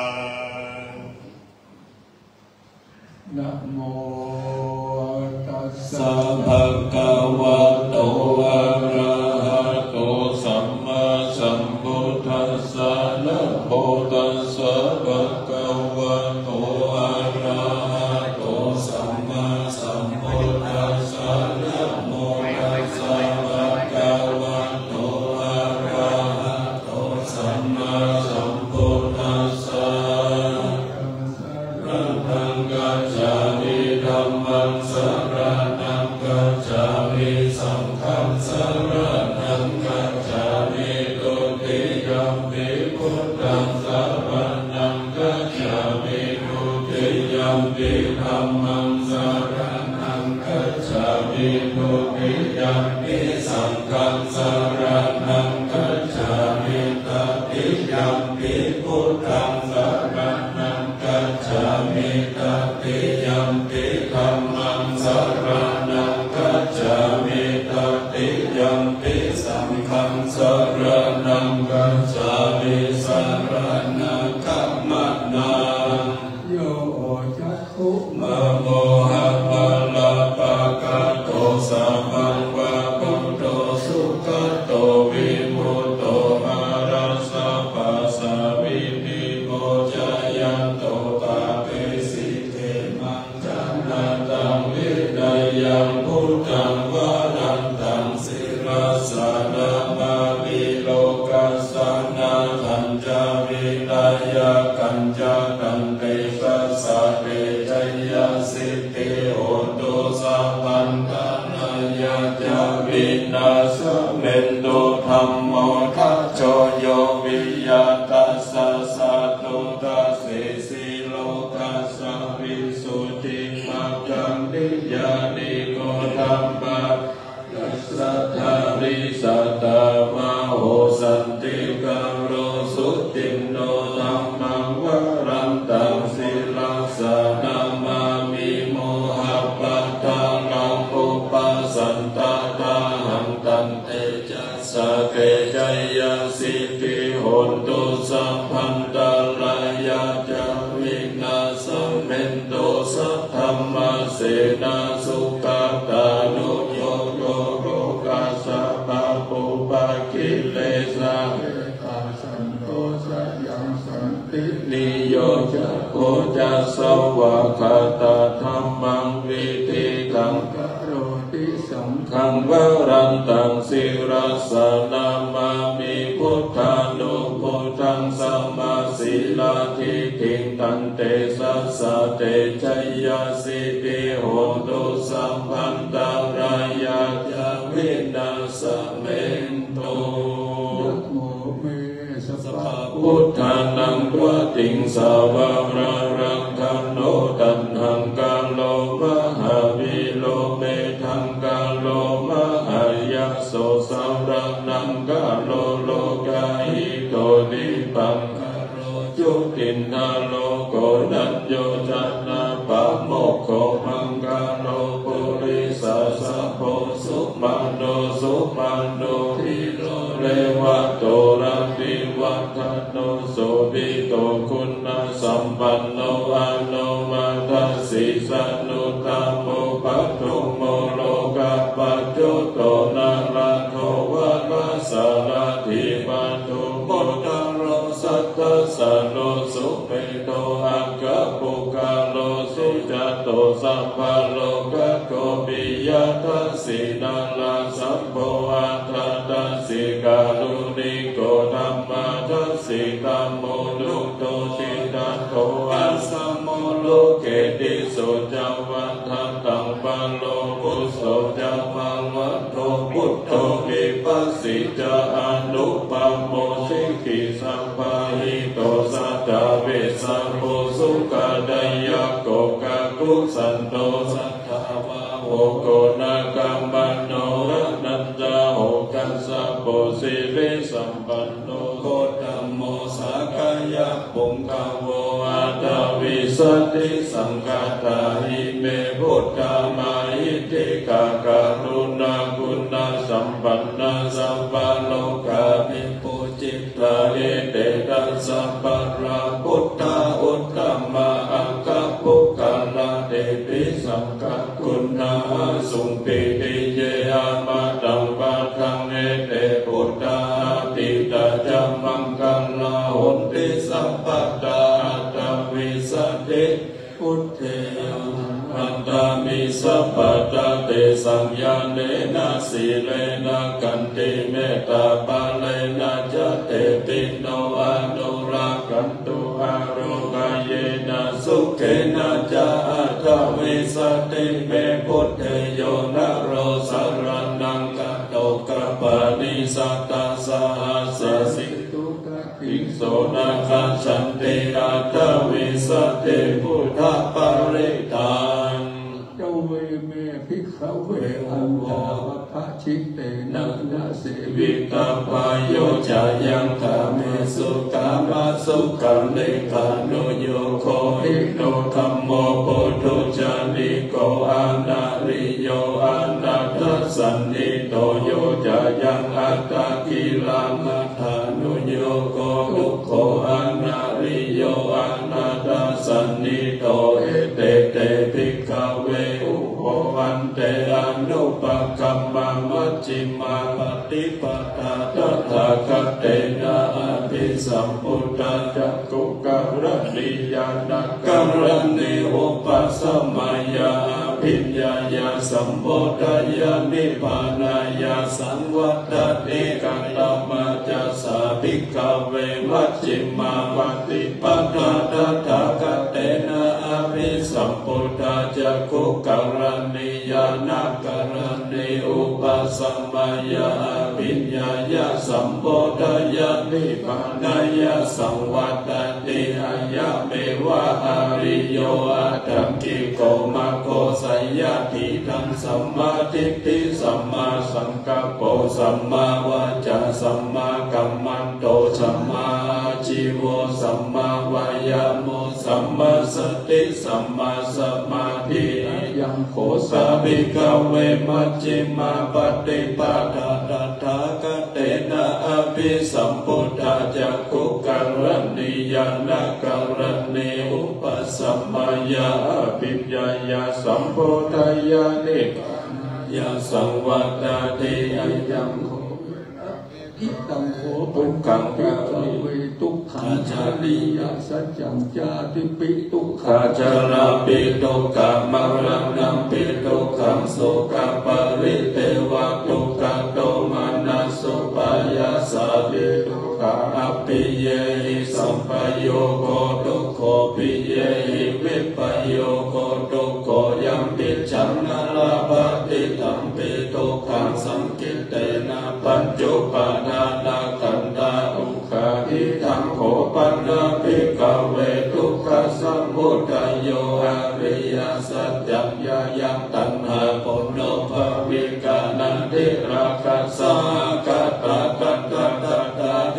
นะโมตัสสะภะคะวะโตอะระหะโตสัมมาสัมพุทธัสสะนะโมตัสสะภะคะวะโตอะระหะโตสัมมาสัมพุทธัสสะนะโมตัสสะภะคะวะโตอะระหะโตสัมมาสัมพุทธัสสะรังกัจฉามิธัมมังสรณังกัจฉามิสังฆังสรณังกัจฉามิตุติยัมปิพุทธังสรณังกัจฉามิตุติยัมปิธัมมังสรณังกัจฉามิตุติยัมปิสังฆังสรณังกัจฉามิตติยัมปิพุทธังสรณังกัจฉามิตติยัมปิธัมมังสรณังกัจฉามิตติยัมปิสังฆังสรณังกัจฉามิสรณังคัมมนาโยจักขุมะนะโมหะปะละปะกะโตสัมมังวะพุทโธสุขโตวิมุตโตอะระสะปะสะวินิโมจายันโตตาเปสิเทมังจันนาตังวินัยยังพุทธังวรันตังศิรัสสะนามามิโลกัสสนาทันจาวินัยกัญจตันเตสัสสะเตชัยยสิทธิโหตุสัพพันตานายาจาวินาสเมนโตธัมโมทัจโจโยวิยาตัสสะสัตตุตัสสิสิโลกัสสะวิสุทธิมัจจังนิยานิโกธัมมะยัสสะทาริสัตตามะโหสันติกาโรสุตินโนธัมมังวรันตังศิลัสสะนามามิโมหะปัตตังนังอุปสันตตาหังตันเตจัสสะเกจัยยสิทธิโหตุสัพพันตรายาจาวินาสเมนโตสัทธัมมาเสนาสุขตานุโยโยโรกัสสะปะปุปะกิเลสะเอตาสันโตสะยังสันตินิโยจะโคจะสวะคาตาธัมมังวิธิกังกโรติสังฆัขังวรันตังศิรัสสะนามามิพุทธานุพุทธังสัมมาศิลาทิทิงตันเตสัสสะเตชัยยสิทธิโหตุสัมพันตรายาจาวินาสเมนโตนะโมเมสัพพะพุทธานังวะติงสาวารารังคันโนตันหังกาโลมหาวิโลเมทังกาโลมหายะโสสารังนังกาโลโลกาหิโตดิปังกโรจุตินาโลโกนัญโยจันนาปะโมกโขมังกาโลปุริสัสสะโพสุมาโนสุมาโนทิโรเรวะโตระปิวัฏโนโสภิโตคุณสัมปันโนอะโนมัตสิสนุตตโมปัตตุโมโลกปัจจุโตนาราโทวะมัสสะระทิปันตุโมตโรสัตตสะโลสุเปโตอะกะปุกะโลสุจัตโตสัพพะโลกะโกปิยทัสสินาลาสัพโพอัตตัสสิกาลุนิโกธัมมาทัสสิธัมโมลุโตติตัสโตอัสสะโมโลเกติสุจังวัฏันตังปะโลกุโสจังมังวัฏโตพุทโธวิปัสสิจาอนุปัมโมสิกิสัมภาหิโตสัตตะเวสัมโพสุขดายะโกกะกุสันโตสัทธาวะโหโกนาคัมบันโนระนันจาโหกัสสะโพสิริสัมปันโนโคตัมโมสากายะปุงคโวอาตวิสัตติสังกัตถาหิเมพุทธามาหิติกาการุณาคุณาสัมปันนาสัมปะโลกาภิปุจิตตาเอเตตัสสัมปะราพุทธาอุตตมะอังคะปุกะละเตปิสังฆคุณาสุงปิติเยอามาตังปะทังเอเตพุทธาติตาจัมมังคัลลาหุนติสัมปัตตาอัตตวิสัตติพุทเทอัตตามิสัพพะตาเตสัมยาเนนะสีเลนะกันติเมตตาปะเลนะจะเตปิโนอนุรักขันตุอาโรกายเยนะสุเขนะจะอัตถวิสัตติเมพุทเทโยนะโรสรนังกัตโตกะปะนิสัตตาสหัสสิตุกะขิงโสนะคัจฉันติอัตถวิสัตติพุทธปริตาเจ้าเวเมภิกขเวอันตาวะภะชิเตนะนะเสวิตาปายโยจายังคาเมสุกามาสุขันเลกาโนโยโคหิโนธัมโมโพธุจานิโกอานาริโยอานาทัสสันนิโตโยจายังอัตตะกิลามัฏฐานุโยโกทุกโขอานาริโยอานาทัสสันนิโตเอเตเตภิกขเวอุโหวันเตอนุปคัมมามัจจิมาปฏิปทาตถาคตเตนะอภิสัมพุทธะจักขุกะระนิยานะกัมรณิอุปสัมมายาภิญญายาสัมโพธายานิพพานายาสังวัตติกัตตมัจจสาภิกขเวมัจจิมาปฏิปทาตถาคตเตนะอภิสัมพุทธะจักขุกะระนิยานะกัมรณิอุปสัมมายาภิญญายาสัมโพธายานิพพานายาสังวัตติอายะเมวะอาริโยอาตัมกิโกมะโคสัยยะทิทังสัมมาทิฏฐิสัมมาสังกัปโปสัมมาวาจาสัมมากัมมันโตสัมมาชีโวสัมมาวายาโมสัมมาสติสัมมาสมาธิยังโคสาภิกขเวมัจจิมาปฏิปทาตถาคตเตนะอภิสัมพุทธะจักขุกะระนิยานะกัมรณิอุปสัมมายาภิญญายาสัมโพธายานิพพานายาสังวัตติอายังโคอิตังโขปุกังกะเวทุกขาจาริยสัจจังจาติปิทุกขาจาราปิทุกขมรณะปิทุกขังโสกปริเทวะทุกขโตมานัสสุปายาสาปิทุกขาอภิเยหิสัมปโยโคทุกโขปิเยหิวิปโยโคทุกโขยัมปิฉันนาลาภติตัมปิทุกขังสังกิตเตนะปัญจุปาทานาขันธาอุคาทิทังโขปันนาภิกขเวทุกขสัมพุทธโยอาริยสัจจังยายังตัณหาปุณโญภวิกานันทิราคะสากตาตัตตาตาทินา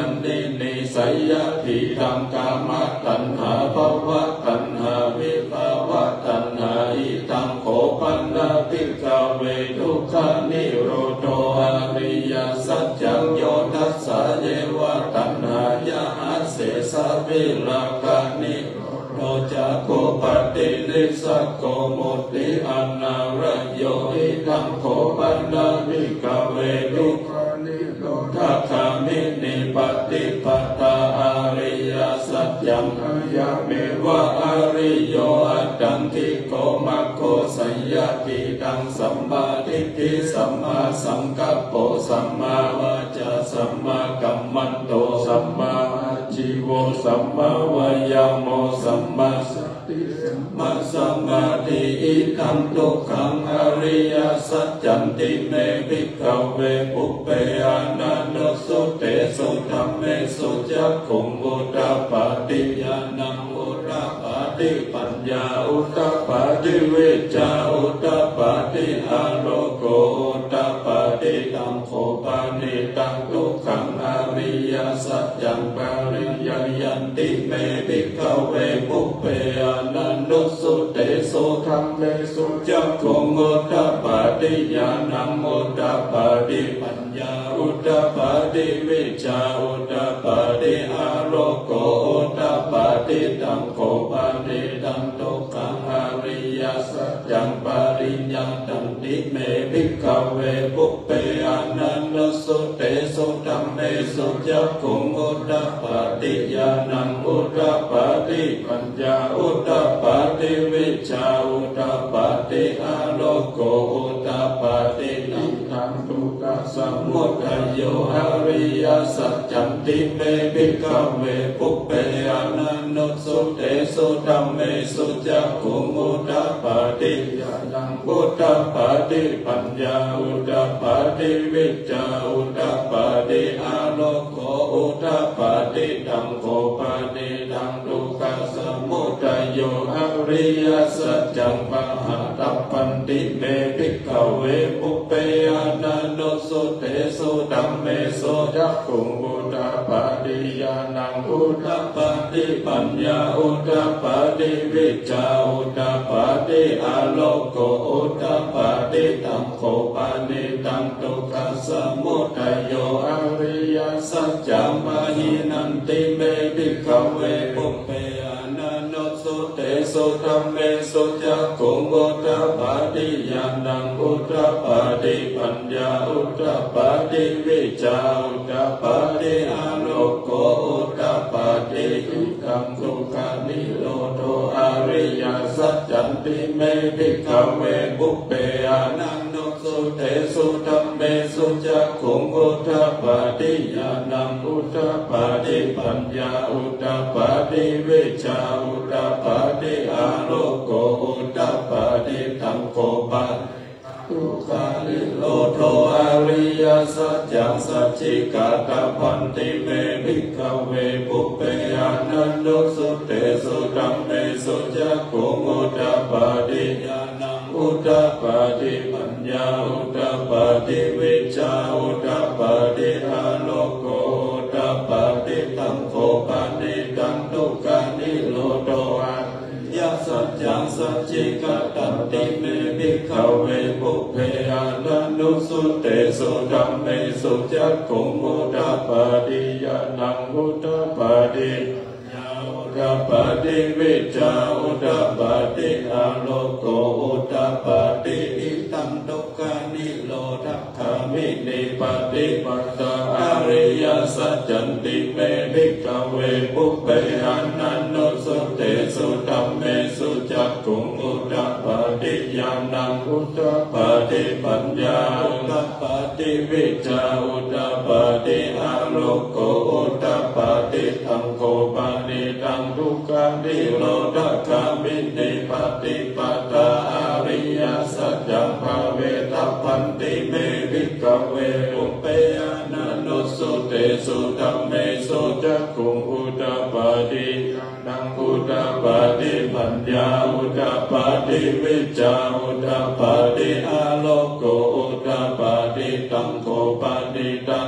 นนินิสัยยะทิตังกามตัณหาภวตัณหาวิภาวะตัณหาอิตังโขปันนาภิกขเวทุกขานิโรธอริยสัจจังโยทัสสะเยวะตัณหายะหัสเสสะวิลากานิโรจักโคปฏินิสักโกมุติอนาระโยอิตังโขปันนาภิกขเวทุกขานิโรธาคามินิปฏิปทาอริยสัจจังอายะเมวะอริโยอัตตังทิโกมัคโคสัยยะทิตังสัมมาทิฏฐิสัมมาสังกัปโปสัมมาวาจาสัมมากัมมันโตสัมมาอาชีโวสัมมาวายามโมสัมมาสติสัมมาสมาธิอิทังทุกขังอริยสัจจันติเมภิกขเวปุปเปอานันโนสุเตสุธัมเมสุจักขุงอุตตปาติญาณังอุตตปาติปัญญาอุตตปาติวิชชาอุตตปาติอาโลโกอุตตปาติตังโขปานิตังทุกขังอริยสัจจังปาริยยันติเมภิกขเวปุปเปอานันโนสุเตสุธัมเมสุจักขุงอุตตปาติญาณังอุตตปาติปัญญาอุตตปาติวิชชาอุตตปาติอาโลโกอุตตปาติตังโขปานิตังทุกขังอริยสัจจังปาริญญาตันติเมภิกขเวปุปเปอานันโนสุเตสุธัมเมสุจักขุงอุตตปาติญาณังอุตตปาติปัญญาอุตตปาติวิชชาอุตตปาติอาโลโกอุตตปาตินิทังทุกขสมุทัยโยอริยสัจจันติเมภิกขเวปุปเปอานันโนสุเตสุธัมเมสุจักขุงอุตตปาติญาณังอุตตปาติปัญญาอุตตปาติวิชชาอุตตปาติอาโลโกอุตตปาติตังโขปานิตังทุกขสมุทัยโยอริยสัจจังปะหะตัปปันติเมภิกขเวปุปเปอานันโนสุเตสุธัมเมสุจักขุงอุตตปาติญาณังอุตตปาติปัญญาอุตตปาติวิชชาอุตตปาติอาโลโกอุตตปาติตังโขปานิตังทุกขสมุทัยโยอริยสัจจังมหินันติเมภิกขเวปุปเปอานันโนสุเตสุธัมเมสุจักขุงอุตตปาติญาณังอุตตปาติปัญญาอุตตปาติวิชาอุตตปาติอาโลโกอุตตปาติอิทังทุกขานิโรธอริยสัจจันติเมภิกขเวปุปเปอานันโนสุเตสุธัมเมสุจักขุงอุตตปาติญาณังอุตตปาติปัญญาอุตตปาติวิชาอุตตปาติอาโลโกอุตตปาติตังโขปาทุกขานิโรธอริยสัจจังสัจจิกาตพันติเมภิกขเวปุปเปอานันโนสุเตสุธัมเมสุจักขุงอุตตปาติญาณังอุตตปาติปัญญาอุตตปาติวิชาอุตตปาติอาโลโกอุตตปาติตังโขปานิตังทุกขานิโรธยะสัจจังสัจจิกาตันติเมภิกขเวปุปเปอานันโนสุเตสุธัมเมสุจักขุงอุตตปาติญาณังอุตตปาติอุตตปาติวิชชาอุตตปาติอาโลโกอุตตปาติอิตังทุกขานิโรธคามินิปฏิปัตตาอริยสัจจันติเมภิกขเวปุปเปอานันโนสุเตสุธัมเมสุจักขุงอุตตปาติญาณังอุตตปาติปัญญาอุตตปาติวิชชาอุตตปาติอาโลโกอุตตปาติตังโขปานิตังทุกขานิโรธคามินิปฏิปทาอริยสัจจังภาเวทัพพันติเมภิกขเวปุปเปอานันโนสุเตสุธัมเมสุจักขุงอุตตปาติญาณังอุตตปาติปัญญาอุตตปาติวิชชาอุตตปาติอาโลโกอุตตปาติตังโขปานิตังทุก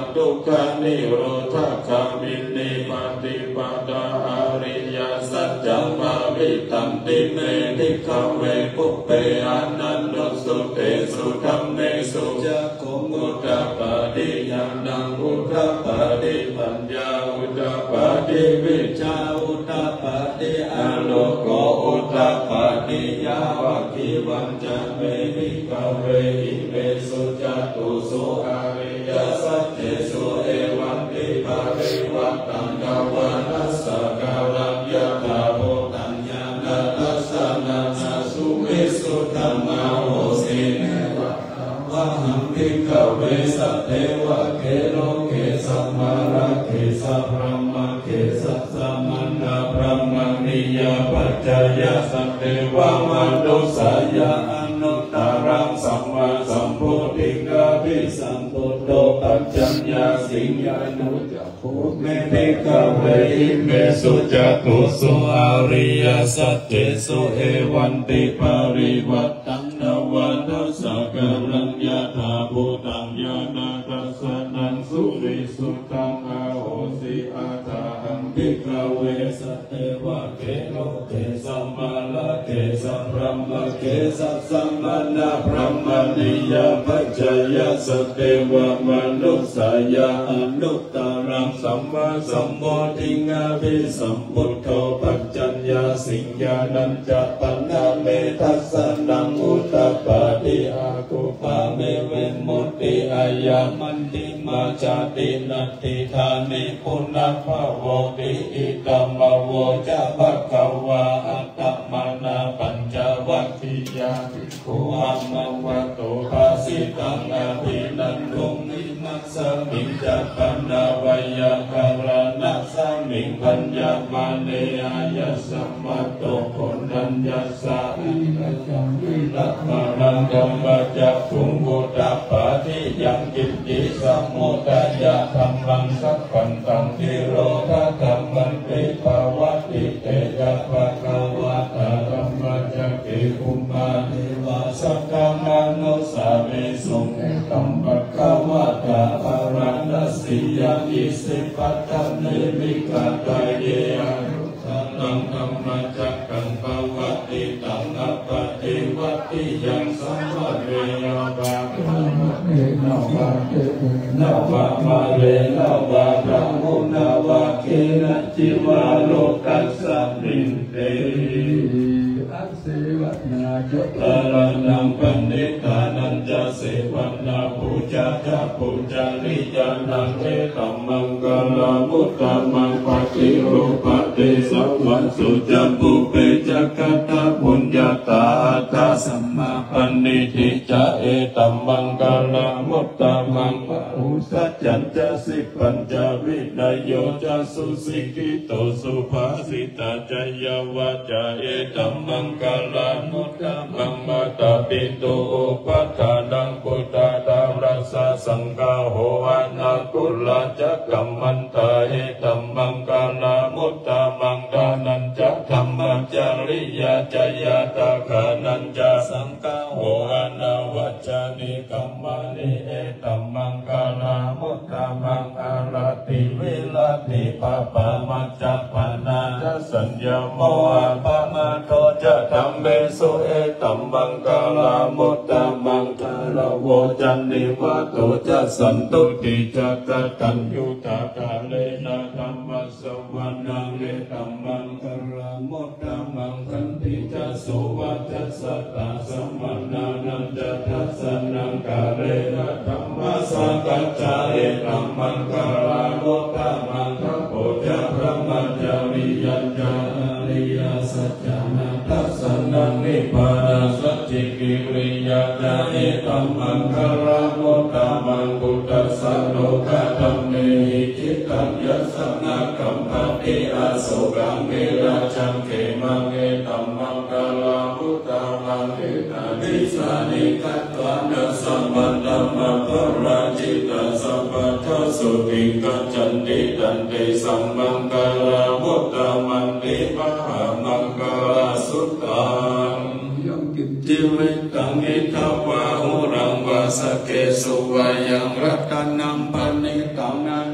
กานิโรธคามินีปฏิปทาอริยสัจจังภาวิตันติเมนิคเวปุเปอานันโนสุเตสุธัมเมสุจักขุมุตตะปะดิญาณังอุตตะปะดิปัญญาอุตตะปะดิวิชชาอุตตะปะดิอโลโกอุตตะปะดิยาวะคิวัญจะเมนิกเวหิเมสุจัตุสุอาริยสัจเจสุเอวันติภาริวัตตังกวานัสสะกาลังยะถาโพตัญญานาทัสสะนาสุวิสุทธัมมาโหสิเนวะหังภิกขเวสัตเทวะเกโลเกสัมมาระเกสัพพะมะเกสัสสะมัณนะพระมณียปัจจยสัตเทวมนุสายะอนุตตรังสัมมาสัมโพธิกาภิสัมพุทโธปัจจัญญาสิงญานุจักขุเมธิกเวหิเมสุจักขุสุอาริยสัจเจสุเอวันติปาริวัตตังนวัฏสักกัลยะถาภูตังญาณทัสสะนังสุริสุตังอาโหสิอาตาหังภิกขเวสัตเทวะเกโลเกสัมมาละเกสัพพะมะเกสัสสัมมานะพระมณียปัจจยสัตเทวมนุสายะอนุตตรังสัมมาสัมโพธิงาภิสัมพุทโธปัจจัญญาสิงญาณัญจะปันนาเมทัสสะนังอุตตปาติอากุปาเมเวมุตติอายามันติมาจาตินัตติธานิปุณณภาโวติอิตัมมโวจะภัคควาอัตตมานาปัญจวัคคียาภิกขุอัมมวะโตภาสิตังอภินันทุมิมัสสมิงจัปปนาวัยการณะสมิงปัญญามาเนอายสัมมาโตโกนัญญาสาอิระจังวิรัตมานังกัมปะจักขุงบุตตะปาทิยังกิตติสัมโมทายะธัมมังสัพพันตังทิโรธาธัมมันติภาวะติเตจะภะคะวะตาธัมมัจจกิคุมาเทวะสักกามานุสาเวสุงตัมปะคะวะตาภารันตสิยาอิสิปัตตะเนมิกาตายเยอานุตังธัมมัจจกังภวะติตังอัปปะติวัตติยังสัมภเวยบานาวะเตนาวะมาเรนาวะพระมุนาวะเกนะจิวาโลกัสสมินเตอัสเสวนาจุตานังปันนิธานันจะเสวนาปูจาจะปูจาริยานังเอตัมมังกลามุตตะมังปฏิรูปติสัมมาสุจัมปุเปจักขัตถะปุญญาตาตาสัมมาปันนิทิจะเอตัมมังกลามุตตะมังปะอุสัจจันจะสิปัญจวินัยโยจะสุสิกิโตสุภาสิตาจยาวาจาเอตัมมังกลามุตตะมังมาตาปิโตอุปัฏฐานังพุทธาตารัสสะสังฆาโหอานาคุลาจักกัมมันตาเอตัมมังกลามุตตะมังกานันจะธรรมจาริยาจยาตาขานันจะสังฆาโหอานาวัจจานิกัมมานิเอตัมมังกลามุตตะมังอารติวิลาติปะปะมัจจปนาจะสัญญโมอะปะมาโตจะธัมเมสุเอตัมมังกลามุตตะมังกลาโวจันนิวะโตจะสันตุติจะกตัญญูตากาเลนะธัมมัสสวะนังเอตัมมังกลามุตตะมังคันติจะสุวัจจะสัตตาสัมมานานันจะทัสสะนังกาเลนะธัมมัสสะกัจจาเอตัมมังกลามุตตะมังคะโพจะพระมัจจาริยัญจาอริยสัจจานาทัสสะนังนิพพานาสัจจิกิริยาจาเอตัมมังกลามุตตะมังพุทธัสสะโลกธัมเมหิจิตตัญญัสสะนะกัมปติอาโศกังเมราชังเขมังเอตัมมังกลามุตตะมังเอตัมมิสานิกัตตวนะสัมปันธัมมะปราจิตาสัพพะทัสสุติกัจจันติตันติสัมมังกลามุตตะมันติมหามังกลาสุตตังจิวิตังอิทวะหุรังวาสเกสุวายังรัตนังปณิตังนา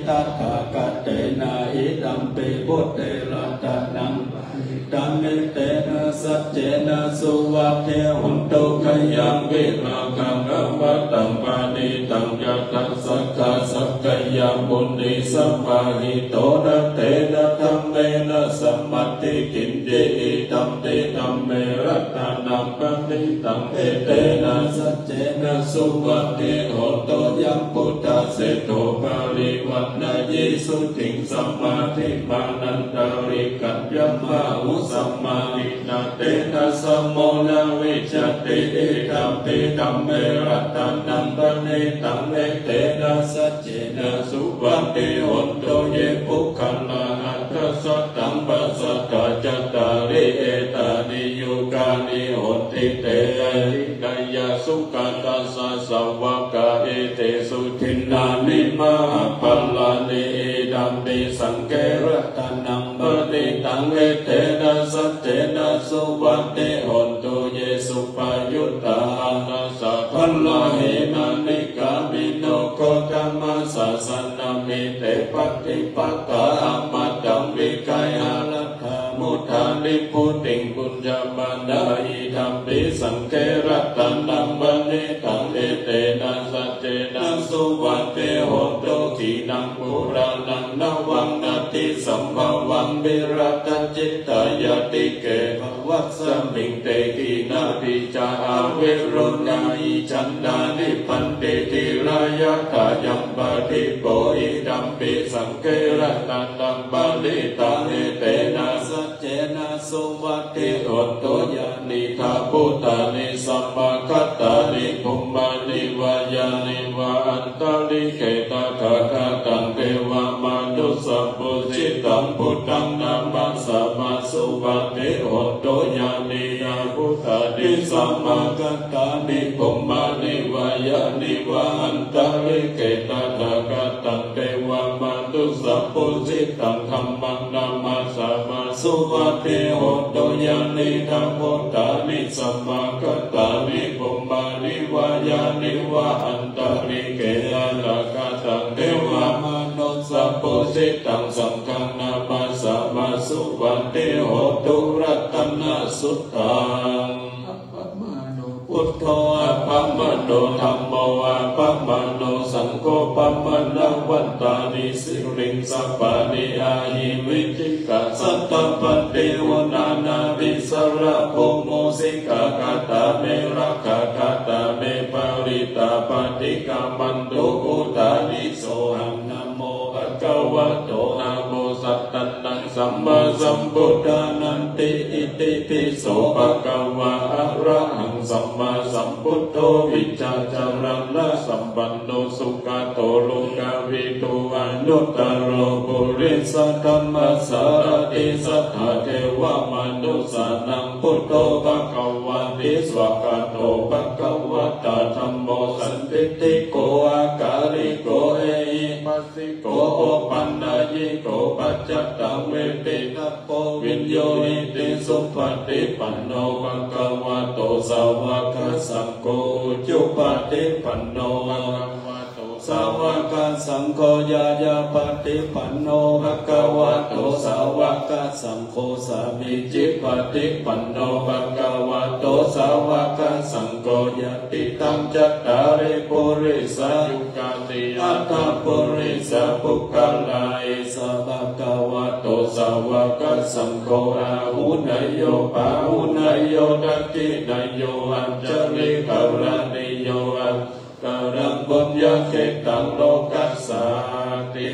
ตถาคตเตนะอิดัมปิพุทเตระตะนังดัมเมเตนะสัจเจนะสุวัฏเทหุนตุขยังวิราคังอวัตตังปานิตังยัตถัสสะกะสักกะยังบุญนิสัมปะหิโตนะเตนะธัมเมนะสัมมัตติกินเจอิตัมติธัมเมรัตตานังปะนิตังเอเตนะสัจเจนะสุวัฏเทโหตุยังพุทธะเสโตปาริวัตนายิสุติงสัมมาทิมานันตาริกัจจมาอุสัมมาวินาเตนะสัมโมนาวิจติเอตัมปิธัมเมรัตตานังปะนิตังเอเตนะสัจเจนะสุวัฏเทโหตุเยปุคัลลาหัตถสัตตังปัสสัตตจัตตาริเอตานิยุกานิโหติเตริกายสุขัสสะสวากาเอเตสุทินนานิมหาปัลลานิดัมปิสังเกรัตนังปณิตังเอเตนะสัจเจนะสุวัฏเทโหตุเยสุปายุตตานาสัพพลาเหนานิกามิโนโคตัมมัสสะสันนามิเตปฏิปัตตาอมัตตังวิกายาลัทธามุทานิพุติงปุญญบันดาอิธัมปิสังเกรัตนังปณิตังเอเตนะสัจเจนะสุวัฏเทโหตุขีนังปุรานังนวังนาติสัมภวังวิรัตจิตตายติเกภวัสมิงเตกินาภิจาเวรุณาอิจันดานิปันติติรายะตายัมปติโปอิดัมปิสังเกรัตนังปณิตังเอเตนะสัจเจนะสุวัฏเทโหตุยานิทาพุตานิสัมมาคัตตานิภุมมานิวายานิวาอันตาลิเกตาคาคาตังเทวามนุสัพพุจิตังพุทธังนามัสสะมาสุวัฏเทโหตุยานิยาพุตานิสัมมาคัตตานิภุมมานิวายานิวาอันตาลิเกตาคาคาตังเทวามนุสัพพุจิตังธัมมังนามัสสะมาสุวัฏเทโหตุยานิธรรมพุตานิสัมมาคัตตานิภุมมานิวายานิวาอันตาลิเกตาคาตังเทวามนุสัพพุจิตังสังฆังนามัสสะมาสุวัฏเทโหตุรัตนะสุตตังพุทโธอะภัมมโนธัมโมอะภัมมโนสังโฆภัมมนวันตานิสิริงสัพพานิอาหิวิจิกะสัตตปัตติวนานาวิสระโภโมสิกะกตาเมระกะกตาเมปาริตาปฏิกามันตุอุตานิโสหังนะโมภะคะวะโตนะโมสัตตันนังสัมมาสัมพุทธานันติอิติปิโสภะคะวะอะระหังสัมมาสัมพุทโธวิชาจารังละสัมปันโนสุขโตโลกาวิทูอนุตตโรปุริสธรรมสารติสัทธาเทวมนุสานังพุทโธภะคะวะติสวากาโตภะคะวะตาธัมโมสันติติโกอาการิโกเอหิปัสสิโกโอปันนายิโกปัจจตังเวปินะโพวิญโยหิติสุปฏิปันโนภะคะวะโตสาวกสังโฆจุปฏิปันโนภะคะวะโตสาวกสังโฆญาญาปฏิปันโนภะคะวะโตสาวกสังโฆสามิจิปฏิปันโนภะคะวะโตสาวกสังโฆยติตังจัตตาริปุริสายุกาติอัตถปุริสปุคคลาเอสะภะคะวะโตสาวกสังโฆอาหุนยโยปาหุนยโยทักขินยโยอัญจลิกรณิโยอังการังบุญญาเขตังโลกัสสาติ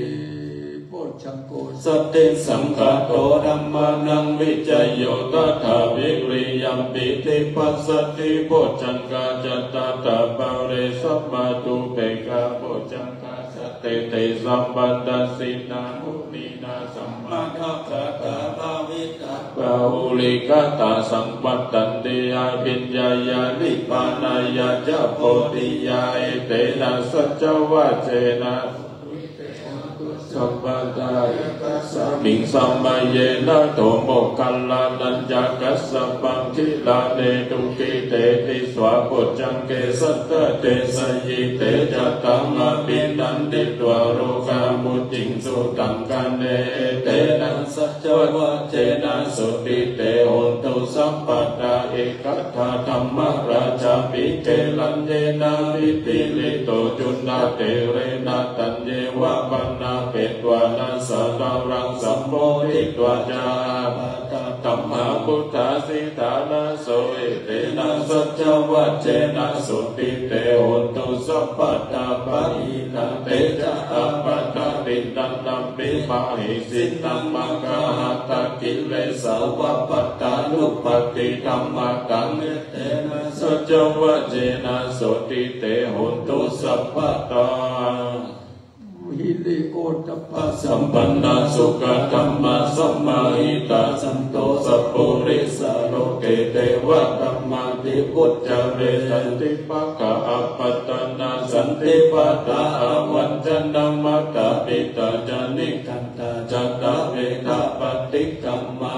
สติสังฆโตธัมมานังวิจโยตถาวิริยัมปิติปัสสติโพชังกาจัตตาตาปะเรสัมมาตุเปกาโพชังกาสเตเตสัมปันตัสสินามุนีนาสัมมาทัพพะตาภาวิตาปะอุลิกตาสัมปัตตันติอาปิญญายานิพพานายาจะโพธิยาเอเตนะสัจจวัจเจนะสัมปันตาสามิงสัมมาเยนะโตโมคัลลานัญญากัสสะปังคิลาเนตุกิเตติสวะปุจจังเกสัตตะเตสยิเตจัตตังอภินานติตัวโรคามุจิงสุตังกันเนเตนะสัจวัจเจนะสุติเตโหตุสัพพตาเอกทัธรรมราชาปิเกลันเยนะวิปิลิโตจุนนาเตเรนะตัญเยวะปันนาเปตวานัสสะรังสัมโมทิตวาจาธัมมาพุทธาสิทานาโสเตนะสัจวัจเจนะสุติเตโหตุสัพพตาปะอินาเตจะอัปปะตาปิตันนัมปิมาหิสิตัมมังกะหัตตะกิเลสาวะปัตตานุปติธัมมากังเตนะสัจวัจเจนะสุติเตโหตุสัพพตาหิริโอตปัสสะสัมปันนาสุขธรรมะสัมมาหิตาสันโตสัพพุริสาโลเกเตวะธัมมาติพุทธเรสันติภะคะอัปปตนาสันติปัตตาอวัจจนะมัตตาปิตาจานิคันตาจัตตาเวทะปฏิกัมมา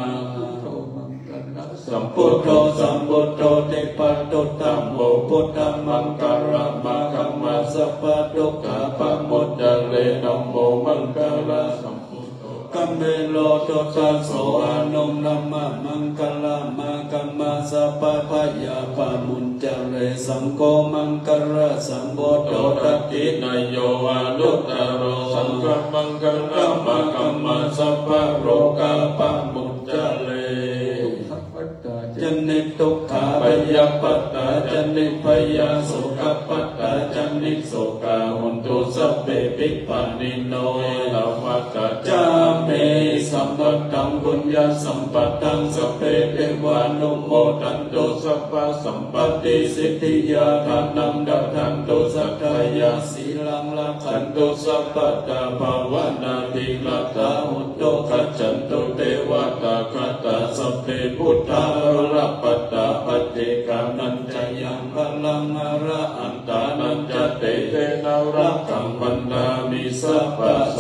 สัมพุทโธสัมพุทโธติปัตตุธัมโมพุทธัมมังคาระมะคัมมัสสะปะทุกขะปะโมจจเรนัมโมมังคาระสัมพุทโธกัมเมโลโตตัสโสอานุนัมมะมังคาระมะคัมมัสสะปะพยาปะมุจจเรสังโฆมังคาระสัมโพโตตัตถินายโยอานุตตโรสังฆมังคาระมะคัมมัสสะปะโรกาปะมุจจเรจันนิทุกขาปยปัตตาจันนิพยาโสกปัตตาจันนิโสกาหุนตุสัพเพปิปันนิโนลาวัตจาเมสัมปัตตังบุญญาสัมปัตตังสัพเพเทวานุโมทันตุสัพพะสัมปติสิทธิยาทานังดัฏฐันตุสัทธายาสีลังละขันตุสัพพะตาภาวนาติลัตตาหุนตุขัจฉันตุเทวตาคัตตาสัพเพพุทธารัปปตาปฏิกานันจะยังพลังอระอันตานันจะเตเตนารักขังปันดามิสัพพะโส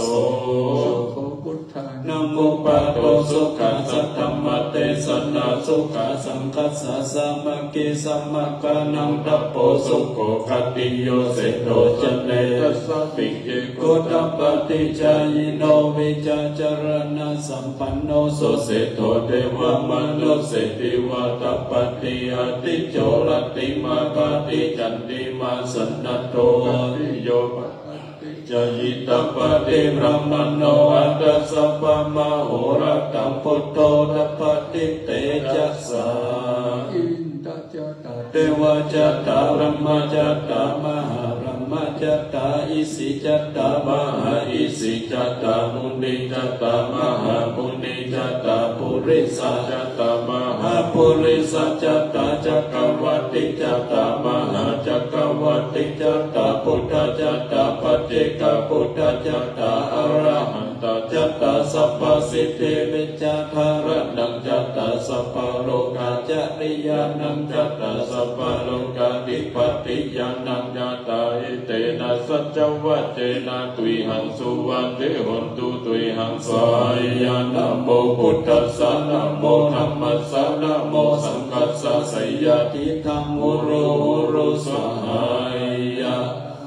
นะโมปะโตสุขัสสะธัมมะเตสนาสุขัสสังคัสสะสามัคคีสัมมาคานังทัปโปสุโขคัตติโยเสโตจันเนตัสสะปิเยโกตัปปติจายโนวิจาจารณะสัมปันโนโสเสโตเทวมนุสเสติวาตัปปติอติโจรติมาปติจันติมาสันนโตติโยจยิตปะเตบรมโนอัตสัพพะมโหรัตตังพุทโธตัปปติเตจัสสะอินทจัตตาเทวจัตตาบรมจัตตามหาบรมจัตตาอิสิจัตตามหาอิสิจัตตามุนีจัตตามหามุนีจัตตาปุริสจัตตามหาปุริสจัตตาจักรวัติจัตตามหาจักรวัติจัตตาพุทธจัตตาปัจเจกพุทธจัตตาอรหันตจัตตาสัพพสิทธิวิจาภารนังจัตตาสัพพโลกาจริยานังจัตตาสัพพโลกาธิปติยานังจัตตาอิเตนะสัจวัจเจนะตุยหังสุวันเทหนตุตุยหังสายยานะโมพุทธัสสะนะโมธัมมัสสะนะโมสังฆัสสะไสยทิธังมุโรโรสหายยะ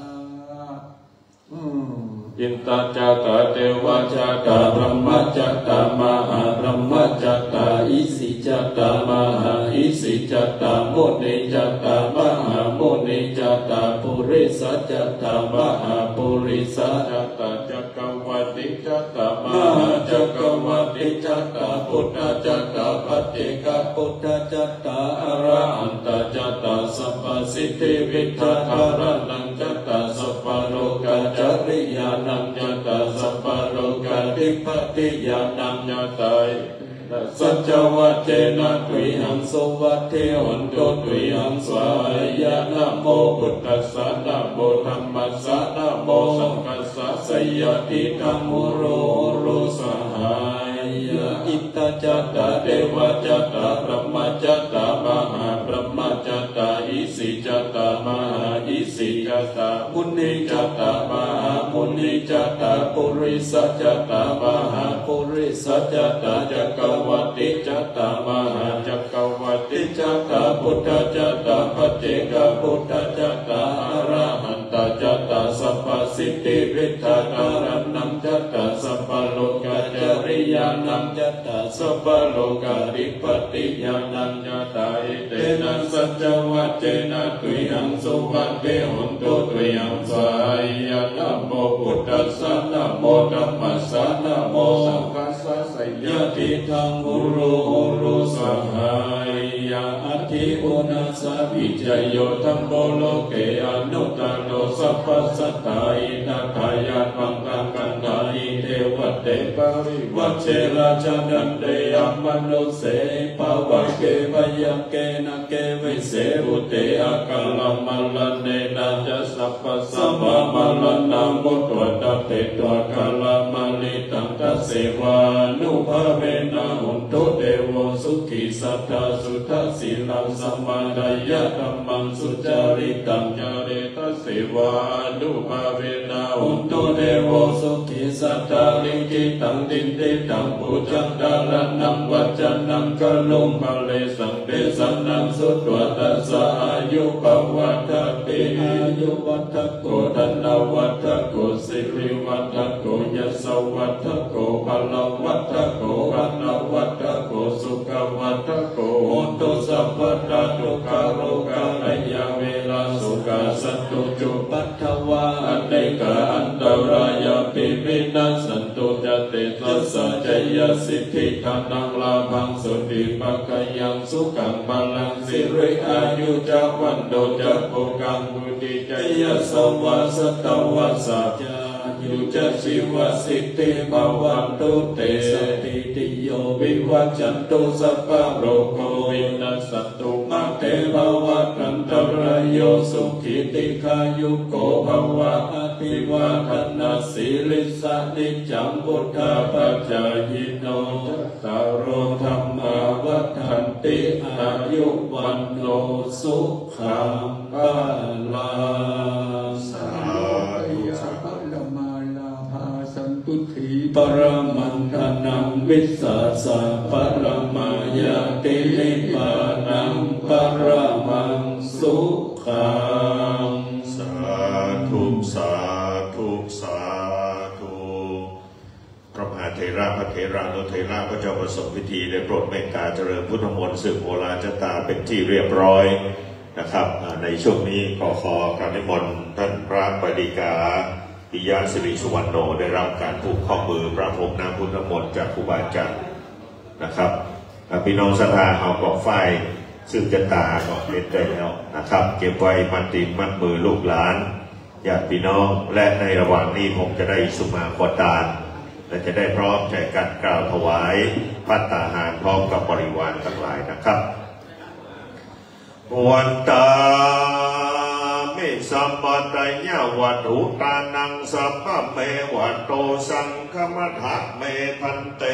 อินตจัตตาเทวจัตตาบรมจัตตามหาบรมจัตตาอิสิจัตตามหาอิสิจัตตาโมนิจัตตามหาโมนิจัตตาปุริสจัตตามหาปุริสจัตตาจักรวัติจัตตามหาจักรวัติจัตตาพุทธจัตตาปัจเจกพุทธจัตตาอรหันตจัตตาสัพพสิทธิวิทาภารนังจัตตาสัพพโลกาจริยานังจัตตาสัพพโลกาธิปติยานังจัตตาสัจวัจเจนะตุยหังโสวัตเทหันโตตุยหังสวายะนะโมพุทธัสสะนะโมธัมมัสสะนะโมสังฆัสสะไสยทิธังมุโรโรสหายะอิตตจัตตาเทวจัตตาบรมจัตตามหาบรมจัตตาอิสิจัตตามหาอิสิจัตตามุนีจัตตามหามุนีจัตตาปุริสจัตตามหาปุริสจัตตาจักรวัติจัตตามหาจักรวัติจัตตาพุทธจัตตาปัจเจกพุทธจัตตาอรหันตจัตตาสัพพสสิทธิฤทธาการนังจัตตาสัพพโลกาจริยานังจัตตาสัพพโลกาธิปติญาณัญญาตาอิเตนะสัจวัจเจนะตุยังสุวัตเตหุนตุตุยังสายยะนะโมพุทธัสสะนะโมธัมมัสสะนะโมสังฆัสสะสัยยะติทังกุโรโหรุสหายยะอธิอุนัสสะวิจโยธัมโมโลเกอนุตตโรสัพพสัตตาอินาคายาปังกังกันดาอิเทวเตปาริวัชเชราชนันเดยมนุเสภาวะเกวยังเกนะเกวิเสอุเตอะกัลมัลลันเนนะจัสสัพพสัมมามัลลันนามุตตะตะเตตะกัลมัลลิตังตัสเสวานุภาเวนะหุนตุเตโวสุขิสัทธาสุทัสสิลังสัมมาดายะธัมมังสุจาริตังญาเรตัสเสวานุภาเวนะหุนตุเตโวสุขิสัทธาลิกิตังดินเตตังปุจังดารันนังวัจจันนังกะลุมภะเลสังเตสันนังสุตวะตัสสะอายุปวัฏฏติอายุวัฏโกธันนวัฏโกสิริวัฏโกยัสสวัฏโกพลังวัฏโกอนาวัฏโกสุขวัฏโกโหตุสัพพตาทุกขาโรกาลยาเวลาสุขาสันตุจุปัฏฐวาอเนกาอันตรายาปิวินาสันตุจเตตัสสะจยสิทธิทานังลาภังสุติปักยังสุขังพลังสิริอายุจาวันโดจะโภกังบุติจยสวัสตวัสสะยุจะสิวสิทธิภวันตุเตสติติโยวิวัจจันตุสัพพะโรโควินัสสันตุมาเตภวัตันตรายโยสุขิติขายุโกภวะอภิวาทนาสิริสานิจังพุทธาปัจจายโนตารโรธรรมาวัฏันติอายุวันโนสุขังภาลังสาธุสาธุสันตุถีปปรมังทนังวิสัสสะปรมายาตินิพพานังปรมังสุขังสาธุสาธุสาธุพระมหาเถระพระเถรานุเถระก็จะประสบพิธีได้โปรดเมตตาเจริญพุทธมนต์สืบโบราณชะตาเป็นที่เรียบร้อยนะครับในช่วงนี้ขอการนิมนต์ท่านพระปฏิกาปิยะสิริสุวรรณโนได้รับการผูกข้อมือพระพรหมน้ำพุทธมนต์จากครูบาอาจารย์นะครับพี่น้องศรัทธาเอากอกไฟซึ่งจะตาก็เล่นได้แล้วนะครับเก็บไว้มัดติดมัดมือลูกหลานญาติพี่น้องและในระหว่างนี้ผมจะได้สุมาขอทานและจะได้พร้อมใจกันกล่าวถวายภัตตาหารพร้อมกับบริวารทั้งหลายนะครับวันตาเมสัมปัตยาวัตถุตานังสัพพะเมวัตโตสังฆมัทะเมพันเต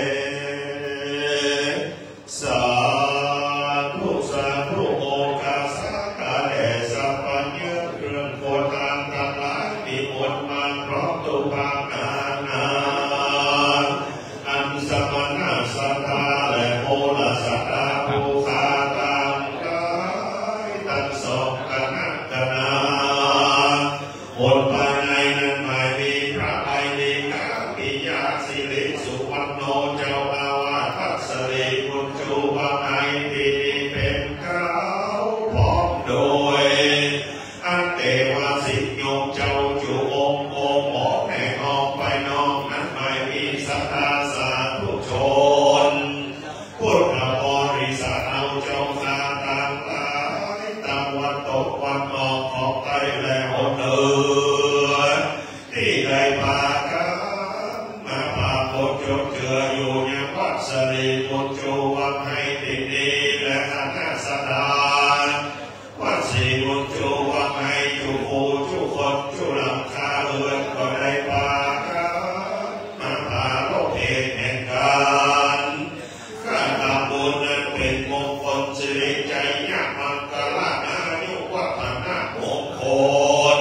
สาธุสาธุโอกาสกาเลสัพพัญญะเครื่องโคตามทั้งหลายมีมนต์มาพร้อมตุภานานาอันสมณะสัทธาและโอลสัทธาภูคาตังกายตันสองคณะคณะหมดภายในนั้นไม่มีพระไอดีกาปิยะสิริสุวรรณโนเจ้าอาวาสพัสรีบุญชูวะไอทีเป็นเก้าพร้อมโดยอันเทวสิทธิโยมเจ้าจูองค์โอหมอแห่งออกไปน้องนั้นไม่มีสัทธาสาธุชนพุทธบริษัทเอาเจ้าสาต่างหลายตะวันตกวันออกของใต้และหนเหนือที่ได้พากันมาพาโคจรเจืออยู่ยังวัดสรีบุญชูวัดให้ที่ดีและคณะสดาวัดศรีบุญชูวัดให้จูปูจูคนจูหลังคาเรือนก็ได้พากันมาพาโลกเหตุแห่งการการทำบุญนั้นเป็นมงคลสิริใจยะมังกรอายุวัฒนะมงคล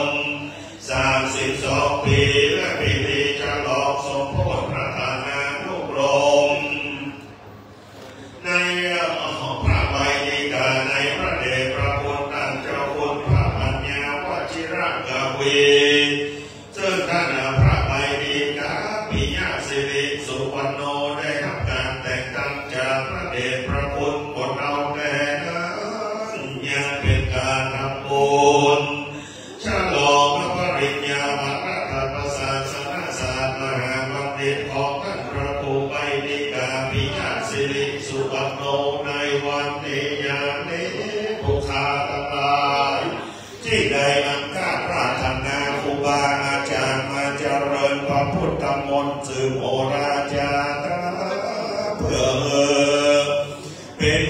32 ปีและพิธีฉลองสมโภชพระธานานุกรมในพระไวยดิกาในพระเดชพระคุณท่านเจ้าคุณพระปัญญาวชิรกวีซึ่งท่าน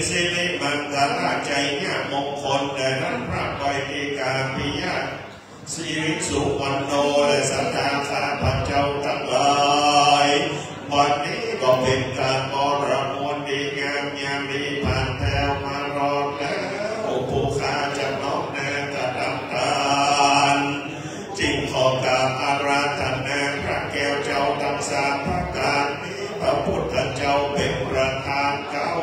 สิริมังคลาใจเนี่ยมงคลแด่ท่านพระไตรปิฎกปิยะสิริสุวรรณโนและสัทธาข้าพเจ้าทั้งหลายวันนี้ก็เป็นการบรมวลดีงามยามดีผ่านแถวมารอแล้วผู้ข้าจะน้อมแนกระทำทานจึงขอกราบอาราธนาพระแก้วเจ้าทั้งสามพระการนี้พระพุทธเจ้าเป็นประธานเก้า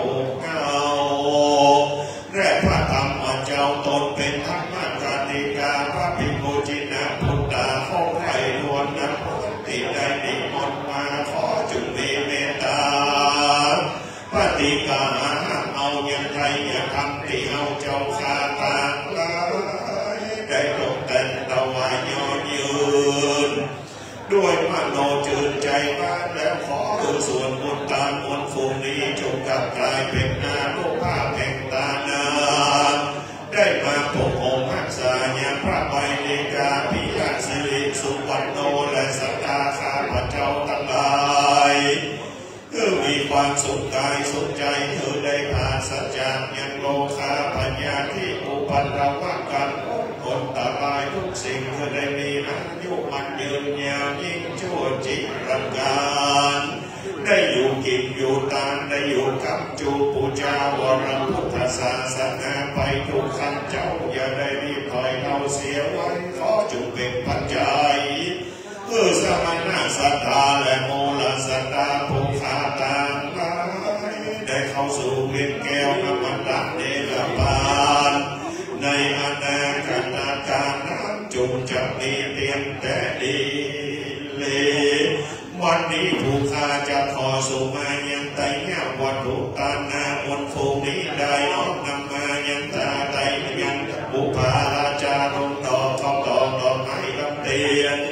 และพระธรรมเจ้าตนเป็นธรรมกติกาพระภิกขุจินะพุทธาขอให้ล้วนนำผลที่ได้นิมนต์มาขอจงมีเมตตาปฏิกาเอาอย่างไรอย่าทำที่เอาเจ้าข้าต่างหลายได้ตกแต่งถวายยอดยืนด้วยมโนจืดใจบ้านแล้วขอส่วนบุญตามมวลฝูงนี้จงกลับกลายเป็นนานุภาพแห่งตานาได้มาปกองรักษาญาพระไตรปิฎกปิยะสิริสุวรรณโนและสัทธาข้าพเจ้าทั้งหลายคือมีความสุขกายสุขใจคือได้ผ่านสัจจะยังโลกาปัญญาที่อุปัฏฐวักกันคนตาลายทุกสิ่งคือได้มีอายุมันยืนยาวยิ่งชั่วจิรังการได้อยู่กินอยู่ตามได้อยู่กับจูปูจาวรพุทธศาสนาไปทุกขั้นเจ้าอย่าได้รีบถอยเอาเสียไว้ขอจงเป็นปัจจัยเพื่อสมณะศรัทธาและโมลศรัทธาผู้ขาต่างหลายได้เข้าสู่เวียนแก้วน้ำมันดับเนรบานในอนาคตการนั้นจงจะมีเพียงแต่ดีเลยวันนี้ผู้ข้าจะขอสู่มายังไตเนี่ยวัตถุตานามนฟูนี้ได้น้อมนำมายังตาไตยังบุพาราจาลงต่อเข้าต่อดอกไม้ลำเตียน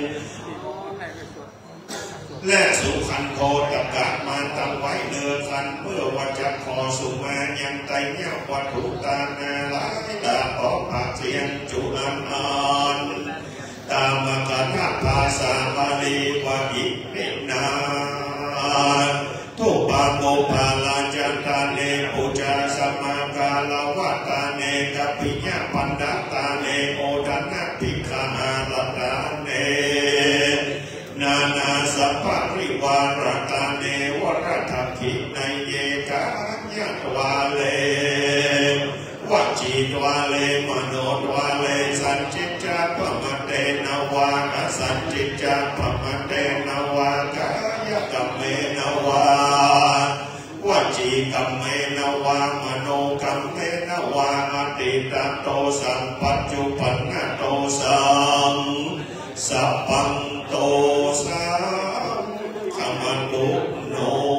และสุขันโคตกะมาตั้งไว้เนื้อคันเมื่อว่าจะขอสู่มายังไตเนี่ยวัตถุตานาหลายตาขอภาคเสียงจุลันอันตามกถาภาษาบาลีวาอิมินาทุปาโมภาลาจันตาเนปุจาสมากาลวัตตาเนกัปปิญญปันดาตาเนโอดานะภิกขาลตาเนนานาสัพพะริวารตาเนวรัตถิในเยกาญะวาเลวจีตวาเลมโนตวาเลสัจจิจาปมเตนวาสัจจิจาปมเตนวากายกัมเมนวาวจีกัมเมนวามโนกัมเมนวาอติตโตสัมปัจจุปันนโตสังสัพพังโตสังขมันตุโน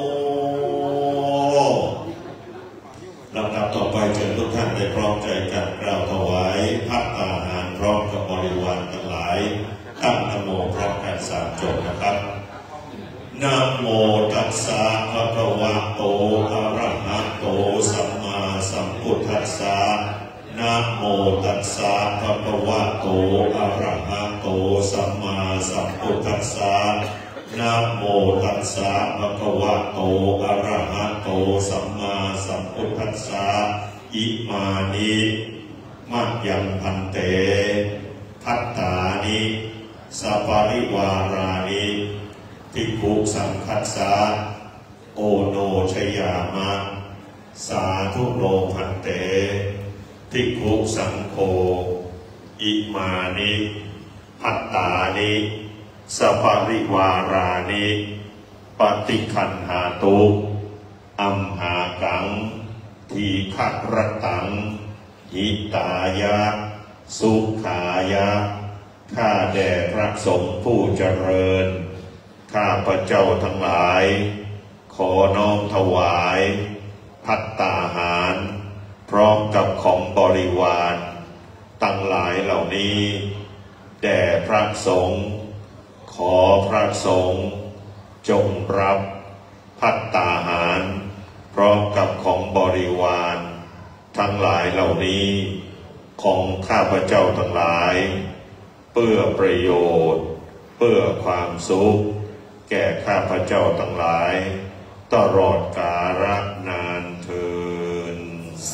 ลำดับต่อไปเชิญทุกท่านได้พร้อมใจกันกล่าวถวายภัตตาหารพร้อมกับบริวารทั้งหลายตั้งนะโมพร้อมกันสามจบนะครับนะโมตัสสะภะคะวะโตอะระหะโตสัมมาสัมพุทธัสสะนะโมตัสสะภะคะวะโตอะระหะโตสัมมาสัมพุทธัสสะนะโมตัสสะภะคะวะโตอะระหะโตสัมมาสัมพุทธัสสะอิมานิมัจยังพันเตภัตตานิสัปปะริวารานิภิกขุสังคัสสะโอโนชยามะสาธุโนพันเตภิกขุสังโฆอิมานิภัตตานิสัปปะริวารานิปฏิคันหาตุอัมหากังทีฆรตังหิตายะสุขายะข้าแด่พระสงฆ์ผู้เจริญข้าพระเจ้าทั้งหลายขอน้อมถวายภัตตาหารพร้อมกับของบริวารตั้งหลายเหล่านี้แด่พระสงฆ์ขอพระสงฆ์จงรับภัตตาหารพร้อมกับของบริวารทั้งหลายเหล่านี้ของข้าพเจ้าทั้งหลายเพื่อประโยชน์เพื่อความสุขแก่ข้าพเจ้าทั้งหลายตลอดกาลนานเทอญ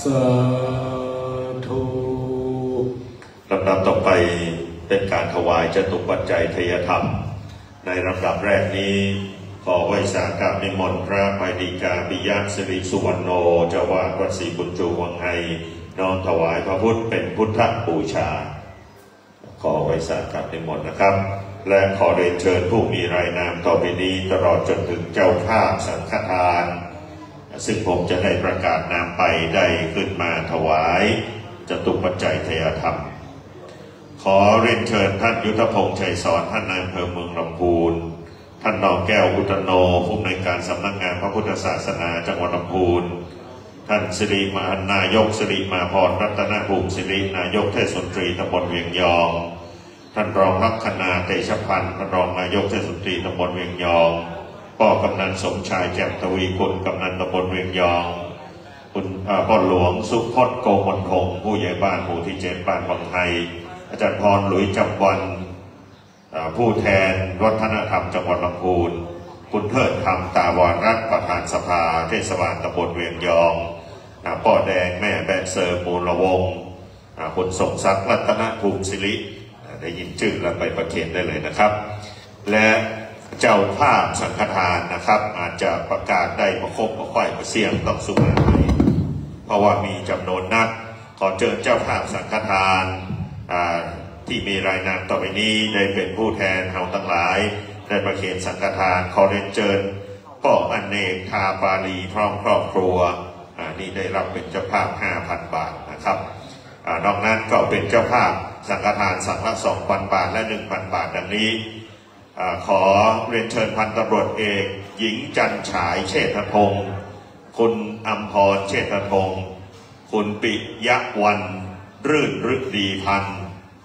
าธุลำดับต่อไปเป็นการถวายจตุปัจจัยทายธรรมในลำดับแรกนี้ขอไว้สาการนิมนต์พระไปฎิกาปิยสิริสุวรรณโนเจ้าวาดวัดศรีบุญจูวังไฮน้อมถวายพระพุทธเป็นพุทธบูชาขอไว้สาการนิมนต์นะครับและขอเรียนเชิญผู้มีรายนามต่อไปนี้ตลอดจนถึงเจ้าภาพสังฆทานซึ่งผมจะได้ประกาศนามไปได้ขึ้นมาถวายจตุปัจจัยทายธรรมขอเรียนเชิญท่านยุทธพงษ์ชัยสอนท่านนายอำเภอเมืองลำพูนท่านนองแก้วอุตโนผู้อำนวยการสำนักงานพระพุทธศาสนาจังหวัดลำพูนท่านสิริมานายกสิริมาพรรัตนภูมิสิรินายกเทศมนตรีตำบลเวียงยองท่านรองลักษณาเตชพันธ์ท่านรองนายกเทศมนตรีตำบลเวียงยองพ่อกำนันสมชายแจ่มทวีกุลกำนันตำบลเวียงยองคุณพ่อหลวงสุพจน์โกมลคงผู้ใหญ่บ้านหมู่ที่7บ้านวังไฮอาจารย์พรหลุยจำวันผู้แทนวัฒนธรรมจังหวัดลำพูนคุณเทิดธรรมตาวรรัตน์ประธานสภาเทศบาลตำบลเวียงยองป้อแดงแม่แบนเซอร์มูลวงศ์คุณสมศักดิ์รัตนภูมิศิริได้ยินชื่อแล้วไปประเคนได้เลยนะครับและเจ้าภาพสังฆทานนะครับอาจจะประกาศได้ประคบประค่อยประเสี่ยงต้องสุมาลีเพราะว่ามีจำนวนนักขอเชิญเจ้าภาพสังฆทานที่มีรายนามต่อไปนี้ได้เป็นผู้แทนเฮาทั้งหลายได้ประเคนสังฆทานขอเรียนเชิญป้ออเนกทาปาลีพร้อมครอบครัวนี่ได้รับเป็นเจ้าภาพ 5,000 บาทนะครับนอกนั้นก็เป็นเจ้าภาพสังฆทานสังละ 2,000 บาทและ 1,000 บาทดังนี้ขอเรียนเชิญพันตำรวจเอกหญิงจันฉายเชษฐพงศ์คุณอัมพรเชษฐพงศ์คุณปิยะวันรื่นฤดีพันธ์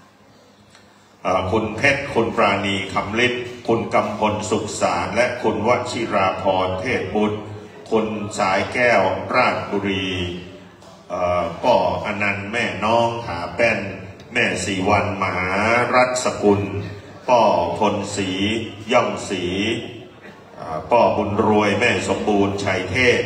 คุณเพชรคุณปราณีคำฤทธิ์คุณกำพลสุขสารและคุณวชิราพรเทศบุตรคุณสายแก้วราชบุรีป้ออนันต์แม่น้องหาแป้นแม่สีวันมหารัศกุลป้อพลศรีย่อมศรีป้อบุญรวยแม่สมบูรณ์ชัยเทพ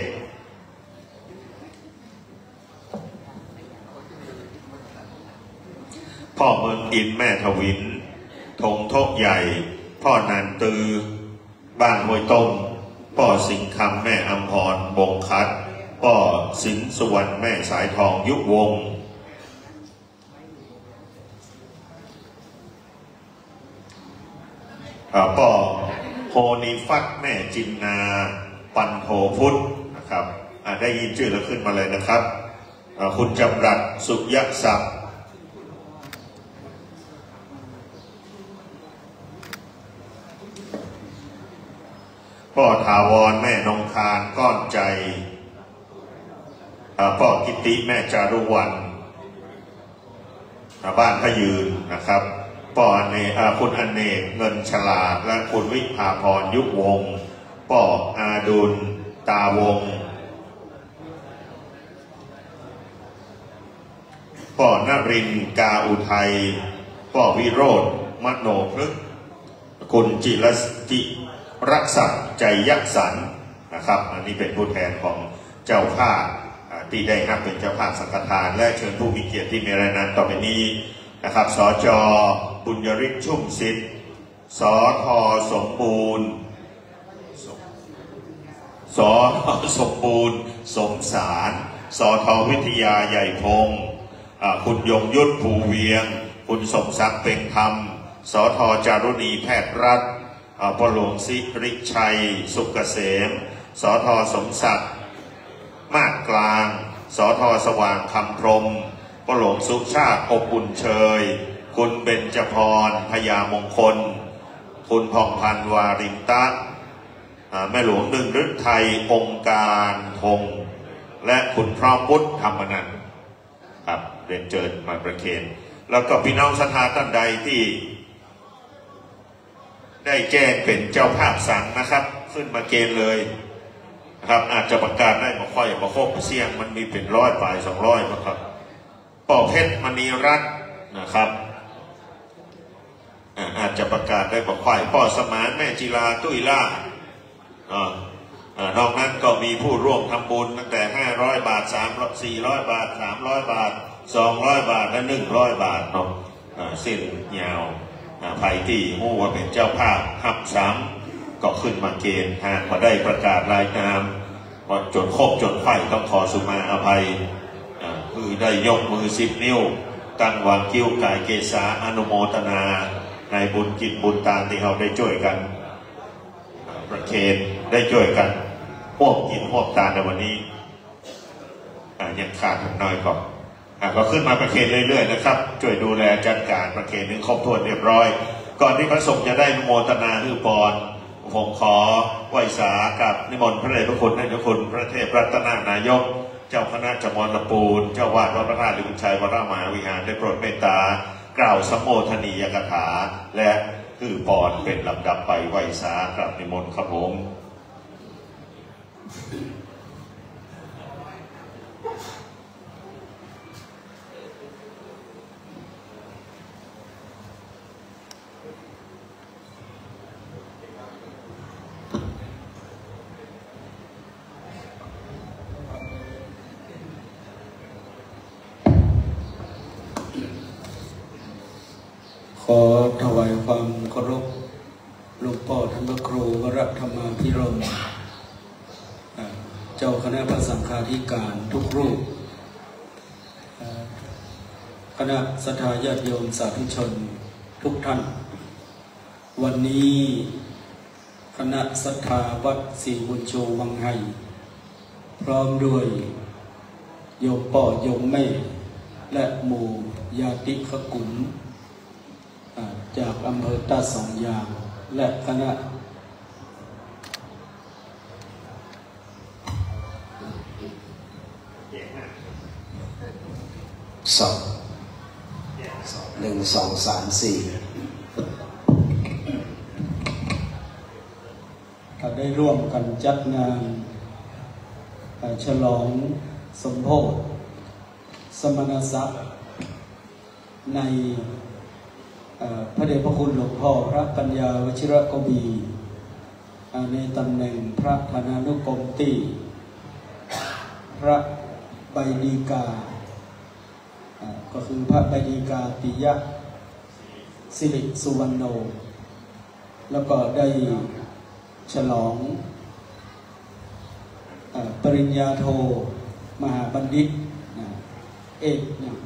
พ่อเมืองอินแม่ทวินธงโทกใหญ่พ่อนันตือบ้านห้วยต้มพ่อสิงคำแม่อัมพรบงคัดพ่อสินสุวรรณแม่สายทองยุวงศ์พ่อโพนีฟักแม่จินนาปันโทพุทธนะครับได้ยินชื่อแล้วขึ้นมาเลยนะครับคุณจำรัดสุยศักดิ์พ่อถาวรแม่นงคารก้อนใจพ่อกิติแม่จารุวรรณบ้านพยืนนะครับพ่อคุณอเนกเงินฉลาดและคุณวิภาพรยุวงศ์พ่ออาดุลตาวงศ์พ่อนรินทร์กาอุทัยพ่อวิโรจน์มโนพฤกษ์คุณจิรจิรักษาใจยักษ์สันนะครับอันนี้เป็นผู้แทนของเจ้าภาพที่ได้รับเป็นเจ้าภาพสังฆทานและเชิญผู้มีเกียรติที่มีรายนามต่อไปนี้นะครับสจ.บุญยฤทธิ์ชุ่มศิษย์สท.สมบูรณ์สท.สมบูรณ์สมสารสท.วิทยาใหญ่พงศ์คุณยงยุทธภูเวียงคุณสมศักดิ์เพ็งธรรมสท.จารุณีแพทย์รัฐพ่อหลวงศิริชัยสุกเกษมสท.สมศักดิ์มาศกลางสท.สว่างคำพรหมพ่อหลวงสุชาติอบอุ่นเชยคุณเบญจพรพญามงคลคุณผ่องพันธ์วารินตะแม่หลวงดึงฤทัยองค์การธงและคุณพร้อมพุทธธรรมนันท์ครับเรียนเชิญมาประเคนแล้วก็พี่น้องศรัทธาท่านใดที่ได้แจ้งเป็นเจ้าภาพสั่งนะครับขึ้นมาเกณฑ์เลยนะครับอาจจะประกาศได้มาค่อยมาโคกเสี่ยงมันมีเป็น100 ฝ่าย 200นะครับป่อเพชรมณีรัตน์นะครับอาจจะประกาศได้มาค่อยป่อสมานแม่จิราตุ้ยล่านอกนั้นก็มีมีผู้ร่วมทำบุญตั้งแต่500 บาท400 บาท300 บาท200 บาทและ100 บาทเนาะเส้นยาวไผ่ที่หู้ว่าเป็นเจ้าภาพหับซ้ำก็ขึ้นมาเกณฑ์หากมาได้ประกาศรายนามจนครบจนไฟต้องขอสุมาอภัยคือได้ยกมือ10 นิ้วตั้งวางคิ้วกายเกษาอนุโมทนาในบุญกิจบุญตามที่เราได้ช่วยกันประเคนได้ช่วยกันร่วมกินร่วมทานในวันนี้ยังขาดน้อยก่อนก็ขึ้นมาประเคนเรื่อยๆนะครับช่วยดูแลจัดการประเคนนึงครบถ้วนเรียบร้อยก่อนที่พระสงฆ์จะได้อนุโมทนาฮือพรผมขอไหว้สากับนิมนต์พระเดชพระคุณให้เจ้าคุณพระเทพรัตนานายกเจ้าคณะจมรปูนเจ้าวาดวัดพระธาตุลิบุญชัยวรมหาวิหารได้โปรดเมตตากล่าวสัมโมทนียกถาและฮือพรเป็นลำดับไปไหว้สากับนิมนต์ครับผมขอถวายความเคารพหลวงพ่อท่านพระครูวรธรรมาภิรมย์เจ้าคณะพระสังฆาธิการทุกรูปคณะศรัทธาญาติโยมสาธุชนทุกท่านวันนี้คณะศรัทธาวัดศรีบุญชูวังไห่พร้อมด้วยโยมป่อโยมแม่และหมู่ญาติขกุลจากอำเภอตาสองยางและคณะ 1 2 3 4 ได้ร่วมกันจัดงานฉลองสมโภชสมณศักดิ์ในพระเดชพระคุณหลวงพ่อพระปัญญาวชิรกวีในตำแหน่งพระธนานุกรมตีพระใบดีกาก็คือพระใบดีกาปิยะสิริสุวรรณโนแล้วก็ได้ฉลองปริญญาโทมหาบัณฑิตเอก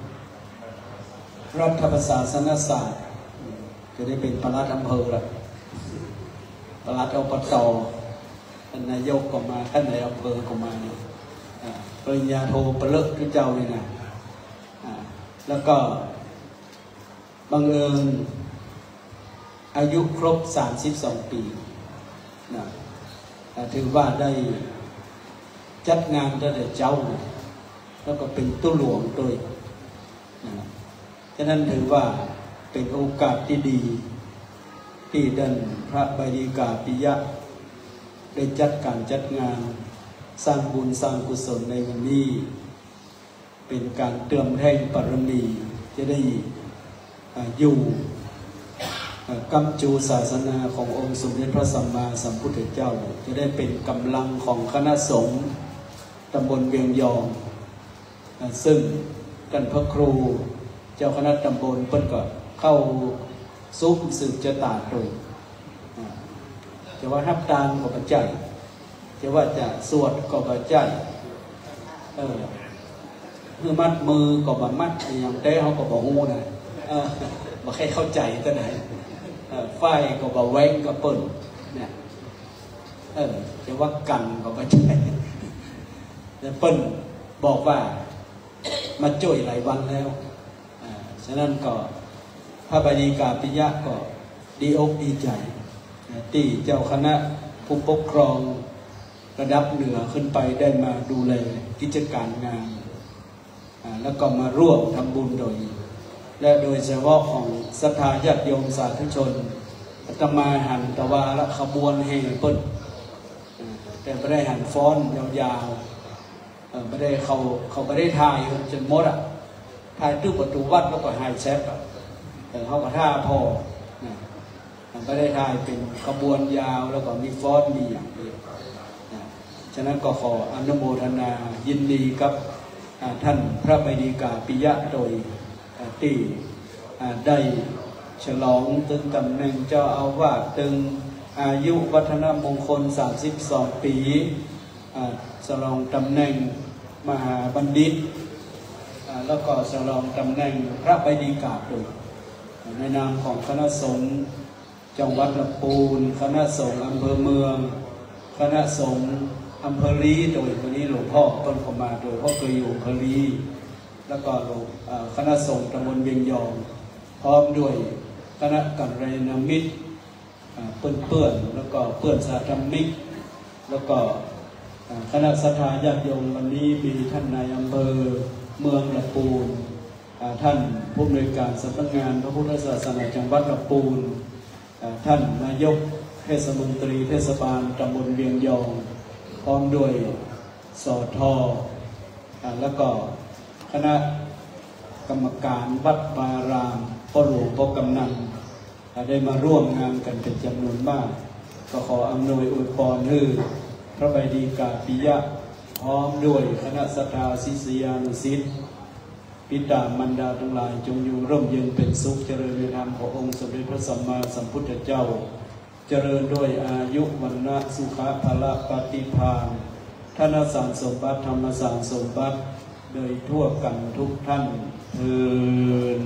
รัฐประศาสนศาสตร์จะได้เป็นปลัดอำเภอละปลัดอบต.ท่านนายกก็มาท่านนายอำเภอก็มาเนี่ยปริญญาโทประเลิศที่เจ้าเลยนะแล้วก็บังเอิญอายุครบ32 ปีนะถือว่าได้จัดงานตั้งแต่เจ้านะแล้วก็เป็นตู้หลวงด้วยนะฉะนั้นถือว่าเป็นโอกาสที่ดีที่ท่านพระใบดีกาปิยะได้จัดการจัดงานสร้างบุญสร้างกุศลในวันนี้เป็นการเติมแท่งปรมีจะได้อยู่กำจูศาสนาขององค์สมเด็จพระสัมมาสัมพุทธเจ้าจะได้เป็นกำลังของคณะสงฆ์ตำบลเวียงยองซึ่งท่านพระครูเจ้าคณะตำบลเพิ่นก็เข้าซุ้มสืบชะตาโดยจะว่าทับตามก็ปัจจัยจะว่าจะสวดก็ปัจจัยเมื่อมัดมือก็บ่มัดอย่างเต้เขาก็บอกงูนะบ่แค่เข้าใจตัวไหนไฟก็บ่แหวงก็เปิ่นเนี่ยจะว่ากันก็ปัจจัยแต่เปิ่นบอกว่ามาจ่วยหลายวันแล้วฉะนั้นก็พระบดีกาปิยะก็ดีอกดีใจที่เจ้าคณะผู้ปกครองระดับเหนือขึ้นไปได้มาดูแลกิจการงานแล้วก็มาร่วมทำบุญโดยเฉพาะของศรัทธาญาติโยมสาธุชนอาตมาหันตะวาละขบวนแห่เปิ้ลแต่ไม่ได้หันฟ้อนยาวๆไม่ได้เขาไม่ได้ถ่ายจนหมดถ่ายตู้ประตูวัดแล้วก็ไฮแซฟแต่เขาก็ท่าพอไม่ได้ถ่ายเป็นขบวนยาวแล้วก็มีฟ้อนมีอย่างเดียวฉะนั้นก็ขออนุโมทนายินดีกับท่านพระบดีกาปิยะโดยที่ได้ฉลองตึงตำแหน่งเจ้าอาวาสตึงอายุวัฒนมงคล32 ปีฉลองตำแหน่งมหาบัณฑิตแล้วก็ฉลองตำแหน่งพระบดีกาโดยในนามของคณะสงฆ์จังหวัดลำพูนคณะสงฆ์อำเภอเมืองคณะสงฆ์อำเภอลีโดยวันนี้หลวงพ่อต้นขมาโดยพ่อเคยอยู่อำเภอลีแล้วก็คณะสงฆ์ตำบลเวียงยองพร้อมด้วยคณะกัลยาณมิตรเพื่อนแล้วก็เพื่อนสาธมิกแล้วก็คณะศรัทธาญาติโยมวันนี้มีท่านนายอำเภอเมืองลำพูนท่านผู้อำนวยการสำนักงานพระพุทธศาสนาจังหวัดลำพูนท่านนายกเทศมนตรีเทศบาลตำบลเวียงยองพร้อมด้วยสท.แล้วก็คณะกรรมการวัดบารามพ่อหลวงพ่อกำนันได้มาร่วมงานกันเป็นจำนวนมากก็ขออำนวยอวยพรให้พระบดีกาปิยะพร้อมด้วยคณะศรัทธาศิษยานุศิษย์ปิตามารดาทั้งหลายจงอยู่ร่มเย็นเป็นสุขเจริญในธรรมขององค์สมเด็จพระสัมมาสัมพุทธเจ้าเจริญด้วยอายุวันนะสุขภาละปฏิภาณธนสารสมบัติธรรมสารสมบัติโดยทั่วกันทุกท่านเถิด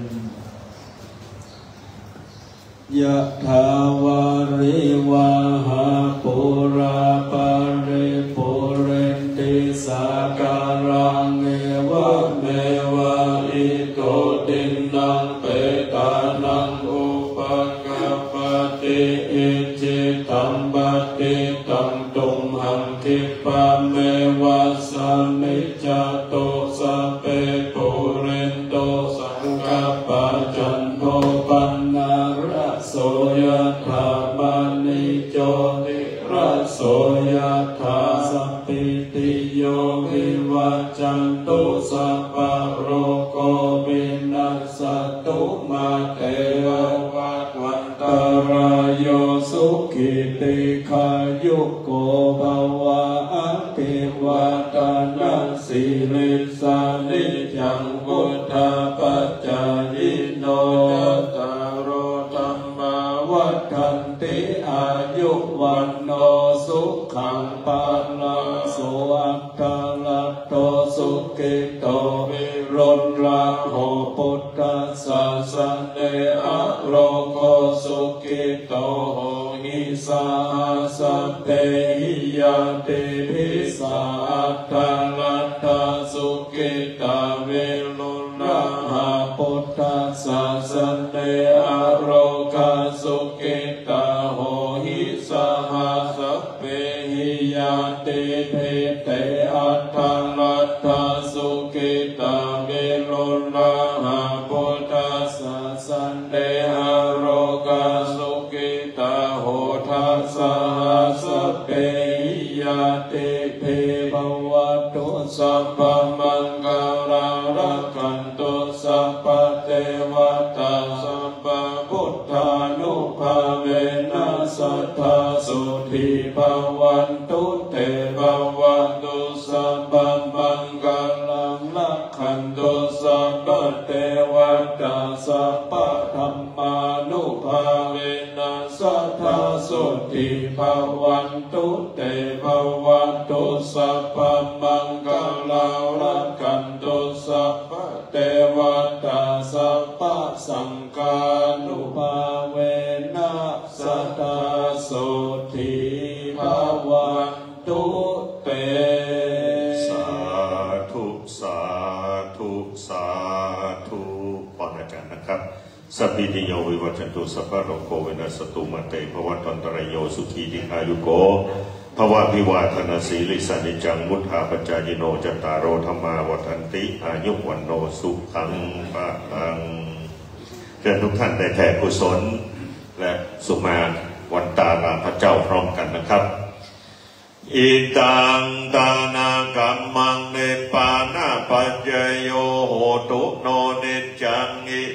ยะถาวาริวาหาปุราปาริปุเรนติสาการังเอวะเมวะอิโตตินังเปตานังอุปกัปปติอิจิตัมปติตัมตุมหังคิปะเมวะสมิจจโตสัพเพปุเรนโตสังกัปปะจันโทปนะระโสยถามณิโชติระโสยถาสัพพิติโยวิวัจจันตุสัพพะโรโควินัสสตุมาเตวัฏวันตรายโยสุขิติขายุโกภวะอภิวาทานัสสิริสานิจังวุฒาปัจจายโนตารธรรมาวัฏันติอายุวันโนสุขังปาลังสุอัตตลัตโตสุขิโตวิรุณราโหพุทธัสสะสะเนอะโลโกสุขิโตโหหิสาสัพเพหิยติภิสาอัตตลัตตสุขิตาวิรุณราหะพุทธัสสะสะเนอะโลกสุขิตาโหหิสาสัพเพหิยติภิเตอัตตลัตตสุขิตาวิรุณราหะพุทธัสสะสะเนอะโลกสุขิตาโหทัสสะสัพเพหิยติภิภวตุสัพพมังคลังรักขันตุสัพพเทวตาสัพพพุทธานุภาเวนัสสัทธาสุธีภวันตุเตภวันตุสัพพมังคลังรักขันตุสัพพเทวตาสัพพธัมมานุภาเวนัสสัทธาสุธีภวันตุเตภวันตุสัพพมังคลังรักขันตุสัพพเทวตาสัพพสังฆานุภาเวนัสสัทธาสุธีภวันตุเตสาธุสาธุสาธุพรอาจารย์นะครับสัพพิติโยวิวัจจันตุสัพพะโรโควินัสสตุมาเตภวัตวันตรายโยสุขีติอายุโกภวะพิวาทนาสีลิสานิจังมุทธาปัจจายโนจตารโรธรรมาวัฏันติอายุวันโนสุขังปะลังเชิญทุกท่านได้แผ่กุศลและสุมาวันตาลาพระเจ้าพร้อมกันนะครับอิตังตานากัมมังเนปานาปัจจโยโหตุโนเนจังอิตัง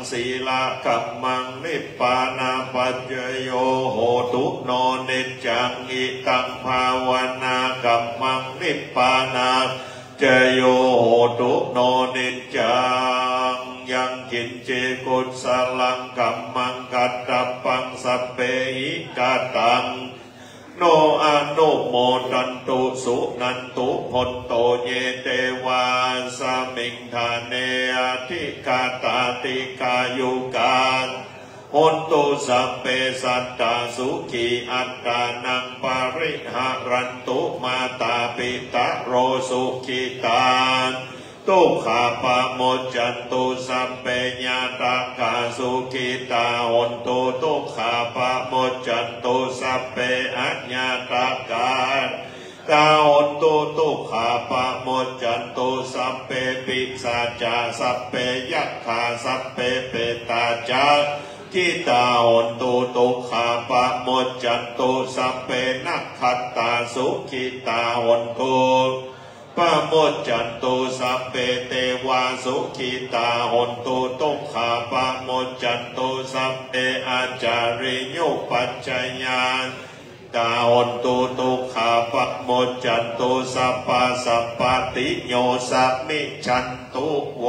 ศีลกัมมังนิพพานาปัจจโยโหตุโนนิจจังอิตังภาวนากัมมังนิพพานาจโยโหตุโนนิจจังยังกินเจกุศลังกัมมังกัตตปังสัพเพหิกตังโนอนุโมทันตุสุนันตุพนโตเยเตวาสมิงธาเนอธิกาตาติกายุกาหนตุสัพเพสัตตาสุขีอัตตานังปาริหารันตุมาตาปิตะโรสุขิตาตุขาปะโมจันตุสัพเพญาตากาสุขิตาหนตุตุขาปะโมจันตุสัพเพอัญญาตากากาหนตุตุขาปะโมจันตุสัพเพปิสาจาสัพเพยัคขาสัพเพเปตาจากิตาหนตุตุขาปะโมจันตุสัพเพนักขัตตาสุขิตาหนตุปะโมจันตุสัพเพเทวาสุขิตาหนตุตุขาปะโมจันตุสัพเพอาจาริโยปัจจยานตาหนตุตุขาปะโมจันตุสัพพะสัพพติโยสัพมิจันตุโว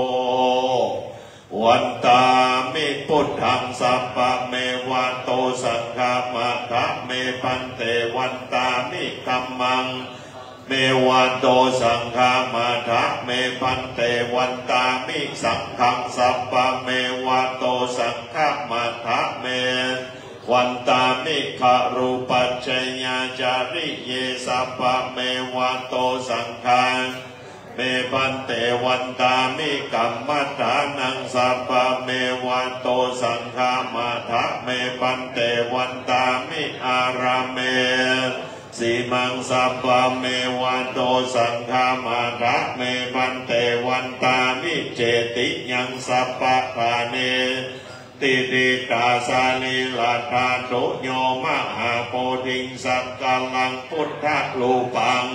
วันตามิพุทธังสัพพะเมวะโตสังฆามะทะเมปันเตวันตามิธัมมังเมวะโตสังฆามะทะเมปันเตวันตามิสังฆังสัพพะเมวะโตสังฆามะทะเมวันตามิขรูปัจจยาจาริเยสัพพะเมวะโตสังฆังเมปันเตวันตามิกัมมัฏฐานังสัพพะเมวะโตสังฆามะทะเมปันเตวันตามิอาราเมสีมังสัพพะเมวะโตสังฆามะทะเมปันเตวันตามิเจติยังสัพพะทาเนติติกาสาลิลาตาโตโยมหาโพธิสักกัลลังพุทธลูปัง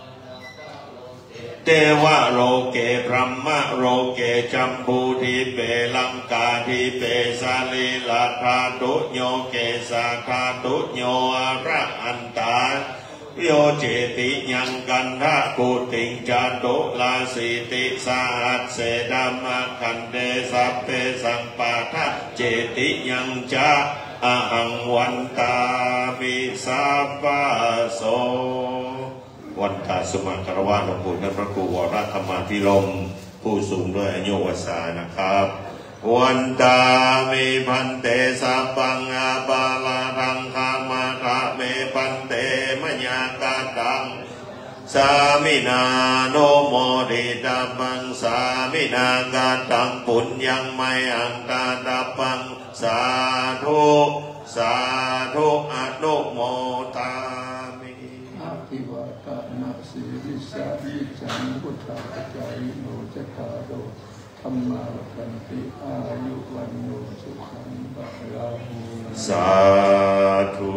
เทวะโลเกพรหมโลเกจัมบูทิเปลังกาทิเปสาลิลาธาตุโยเกสาธาตุโยอระอันตาโยเจติยังกันทะกุติงจตุลาสิติสาหัสเสดามาคันเดสัพเพสัมปาทะเจติยังจะอะหังวันตามิสัพพะโสวันตาสุมาคารวะหลวงปู่ท่านพระครูวรธรรมาภิรมย์ผู้สูงด้วยอายุวสานะครับวันตามิพันเตสัพพังอาปาลาทังคามาทะเมพันเตมญากาตังสามินาโนโมดิตาปังสามินากาตังปุญญังไมอังกาตาปังสาธุสาธุอนุโมทามิอาภิวาทานาสีริสานิจังพุทธาปัจจายโนจัตตารโอธรรมาคันติอายุวันโนสุขังภะลังสาธุ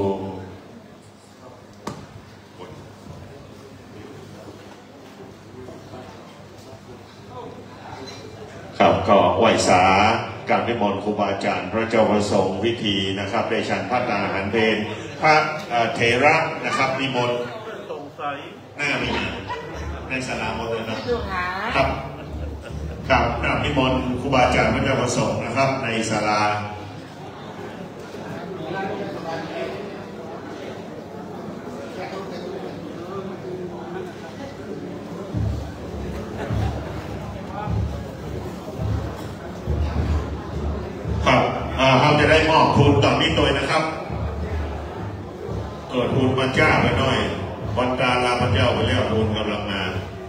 ครับก็ไหว้สาการนิมนต์ครูบาอาจารย์พระเจ้าประสงค์วิธีนะครับได้ฉันพัฒนาอาหารเพลพระเถระนะครับนิมนต์สงสัยหน้ามีในศาลาหมดเลยนะครับครับนิมนต์ครูบาอาจารย์พระเจ้าประสงค์นะครับในศาลาเราจะได้มอบทุนตอนนี้โดยนะครับทุนมาจ้าไปหน่อยวันตาลาพระเจ้าไปแล้วทุนกำลังมา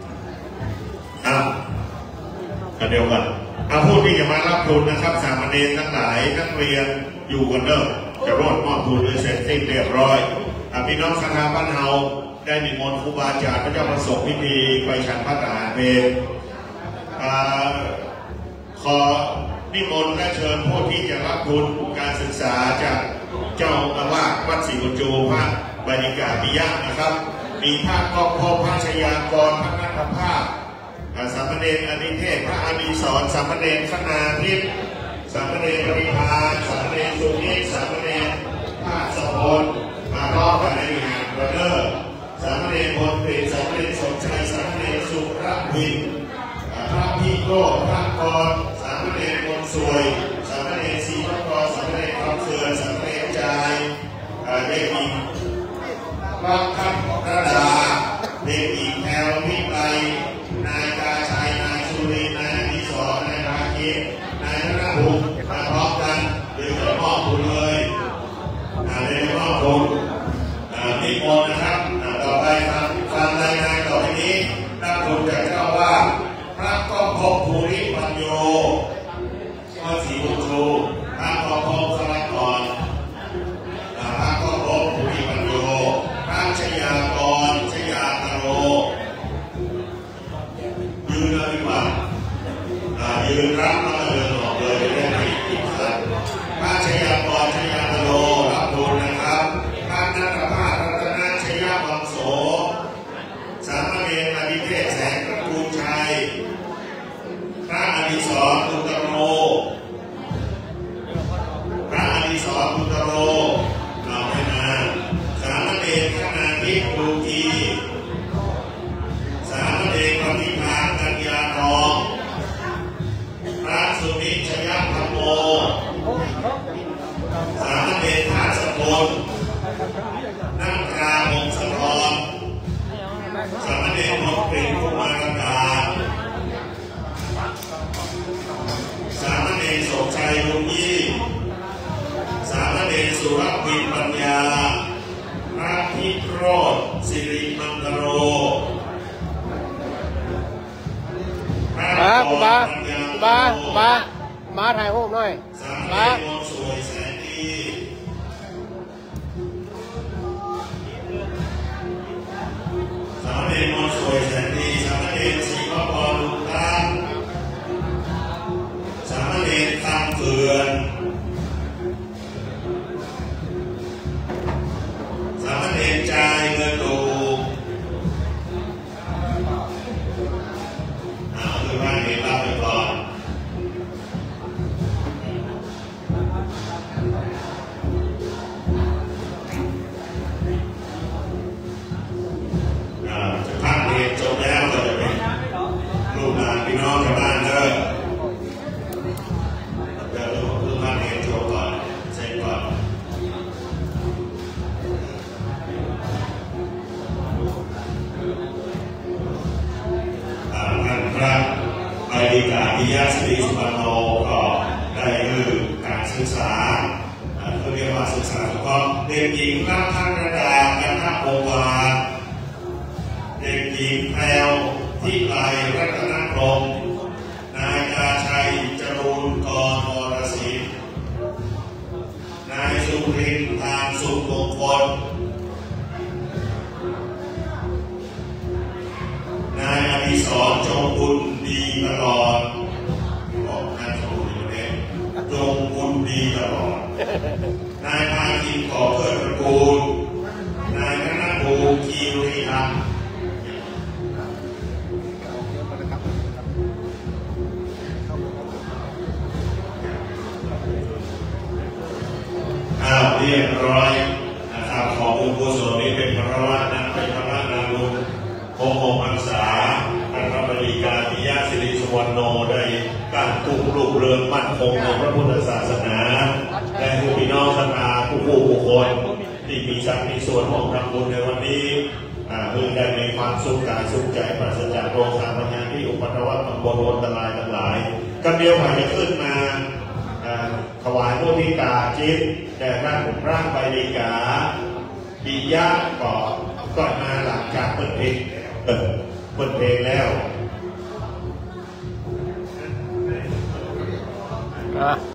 กันเดียวกันผู้ที่จะมารับทุนนะครับสามเณรทั้งหลายนักเรียนอยู่กันเด้อจะรอดมอบทุนเลยเสร็จสิ้นเรียบร้อยพี่น้องสถาบันเฮาได้นิมนต์ครูบาอาจารย์พระเจ้าประสงค์พิธีไปฉันพระทหารเพลขอนิมนต์และเชิญผู้ที่จะรับทุนการศึกษาจากเจ้าอาวาสวัดศรีกุญจูพระบริกาปิยะนะครับมีภาคกองพลพระชยากรพระนักภาพสามเณรอดิเทพพระอดิศรสามเณรคณาทิพย์สามเณรปริพานสามเณรสุนิสามเณรภาสพลมาพร้อมกันในงานวันเดอร์สามเณรมนตรีสามเณรสมชัยสามเณรสุรวินพระพิโรธพระกรสามเณรมนสวยสามเณรศรีพระกรสามเณรคำเขื่อนสามเณรใจเด็กหญิงพระคัมภรดาเด็กหญิงแพรวพิไลนายกาชัยนายสุรินทร์นายอดิศรนายราคินนายธนภูมิมาพร้อมกันเดี๋ยวจะมอบคุณเลยเดี๋ยวจะมอบคุณนิมนต์นะครับต่อไปฟังรายงานต่อไปนี้นักบุญจากเจ้าว่าพระก้องพบภูริปัญโยวัดศรีบุญชูพระก้องพบสลักรพระก้องพบภูริปัญโยพระชยากรชยากโรยืนเลยดีกว่ายืนรับแล้วก็เดินออกเลยได้ไหมอีกครั้งพระชยากรชยากโรรับบุญนะครับพระนัทภาสรัตนชยวังโสสามเณรอดิเทพแสงตระกูลชัยพระอดิศรอุตโรพระอดิศรอุตโรเราไม่มาสามเณรคณาทิพย์ดูกีสามเณรปฏิภาณกัญญาทองพระสุนิชยธรรมโมสามเณรท่าสกลนักกาวงศธรสามเณรมนตรีกุมารกาสามเณรสมชัยลุงยี่สามเณรสุรวินปัญญาพระพิโรธสิริมังกโรมาถ่ายรูปหน่อยมาสวยแสนดีสามเณรมนสวยแสนดีสามเณรศรีพระพรลุงตั้งสามเณรคำเขื่อนสามเณรใจเงินดูคือบ้านเห็นรับไปก่อนจะพักเรียนจบแล้วก็จะเป็นลูกหลานพี่น้องชาวบ้านเด้อเดี๋ยวลูกบ้านเรียนจบก่อนเสร็จก่อนท่านพระไปดีกาพิยาศรีสุวรรณโนก็ได้คือการศึกษาเขาเรียกว่าศึกษาถูกต้องเด็กหญิงรักท่านระดากันทัพโอวาเด็กหญิงแพรวที่ไลรัตนพรหมนายกาชัยจรูนกรวรศิลป์นายสุรินทร์ทางสุขมงคลนายอดิศรจงบุญดีตลอดบอกนายจงบุญอยู่เนี่ยจงบุญดีตลอดนายพาคินขอเพื่อตระกูลนายธนภูมิคีรีธรรมเรียบร้อยนะครับขอบุญกุศลนี้เป็นพระวะนะเป็นพระนาบุญ6 พรรษาพระบดีกาพิยาสิริสุวรรณโนได้การปลูกลูกเรืองมั่นคงในพระพุทธศาสนาและผู้พี่น้องศรัทธาผู้คนที่มีสักมีส่วนของทำบุญในวันนี้เพื่อได้มีความสุขกายสุขใจปราศจากโรคทางปัญญาที่อุปทวัตบนอันตรายทั้งหลายกำเดียวผ่านจะขึ้นมาถวายมุทิตาจิตแด่พระพระไปดีกาปิยะก่อนมาหลังจากเปิดเพลงแล้ว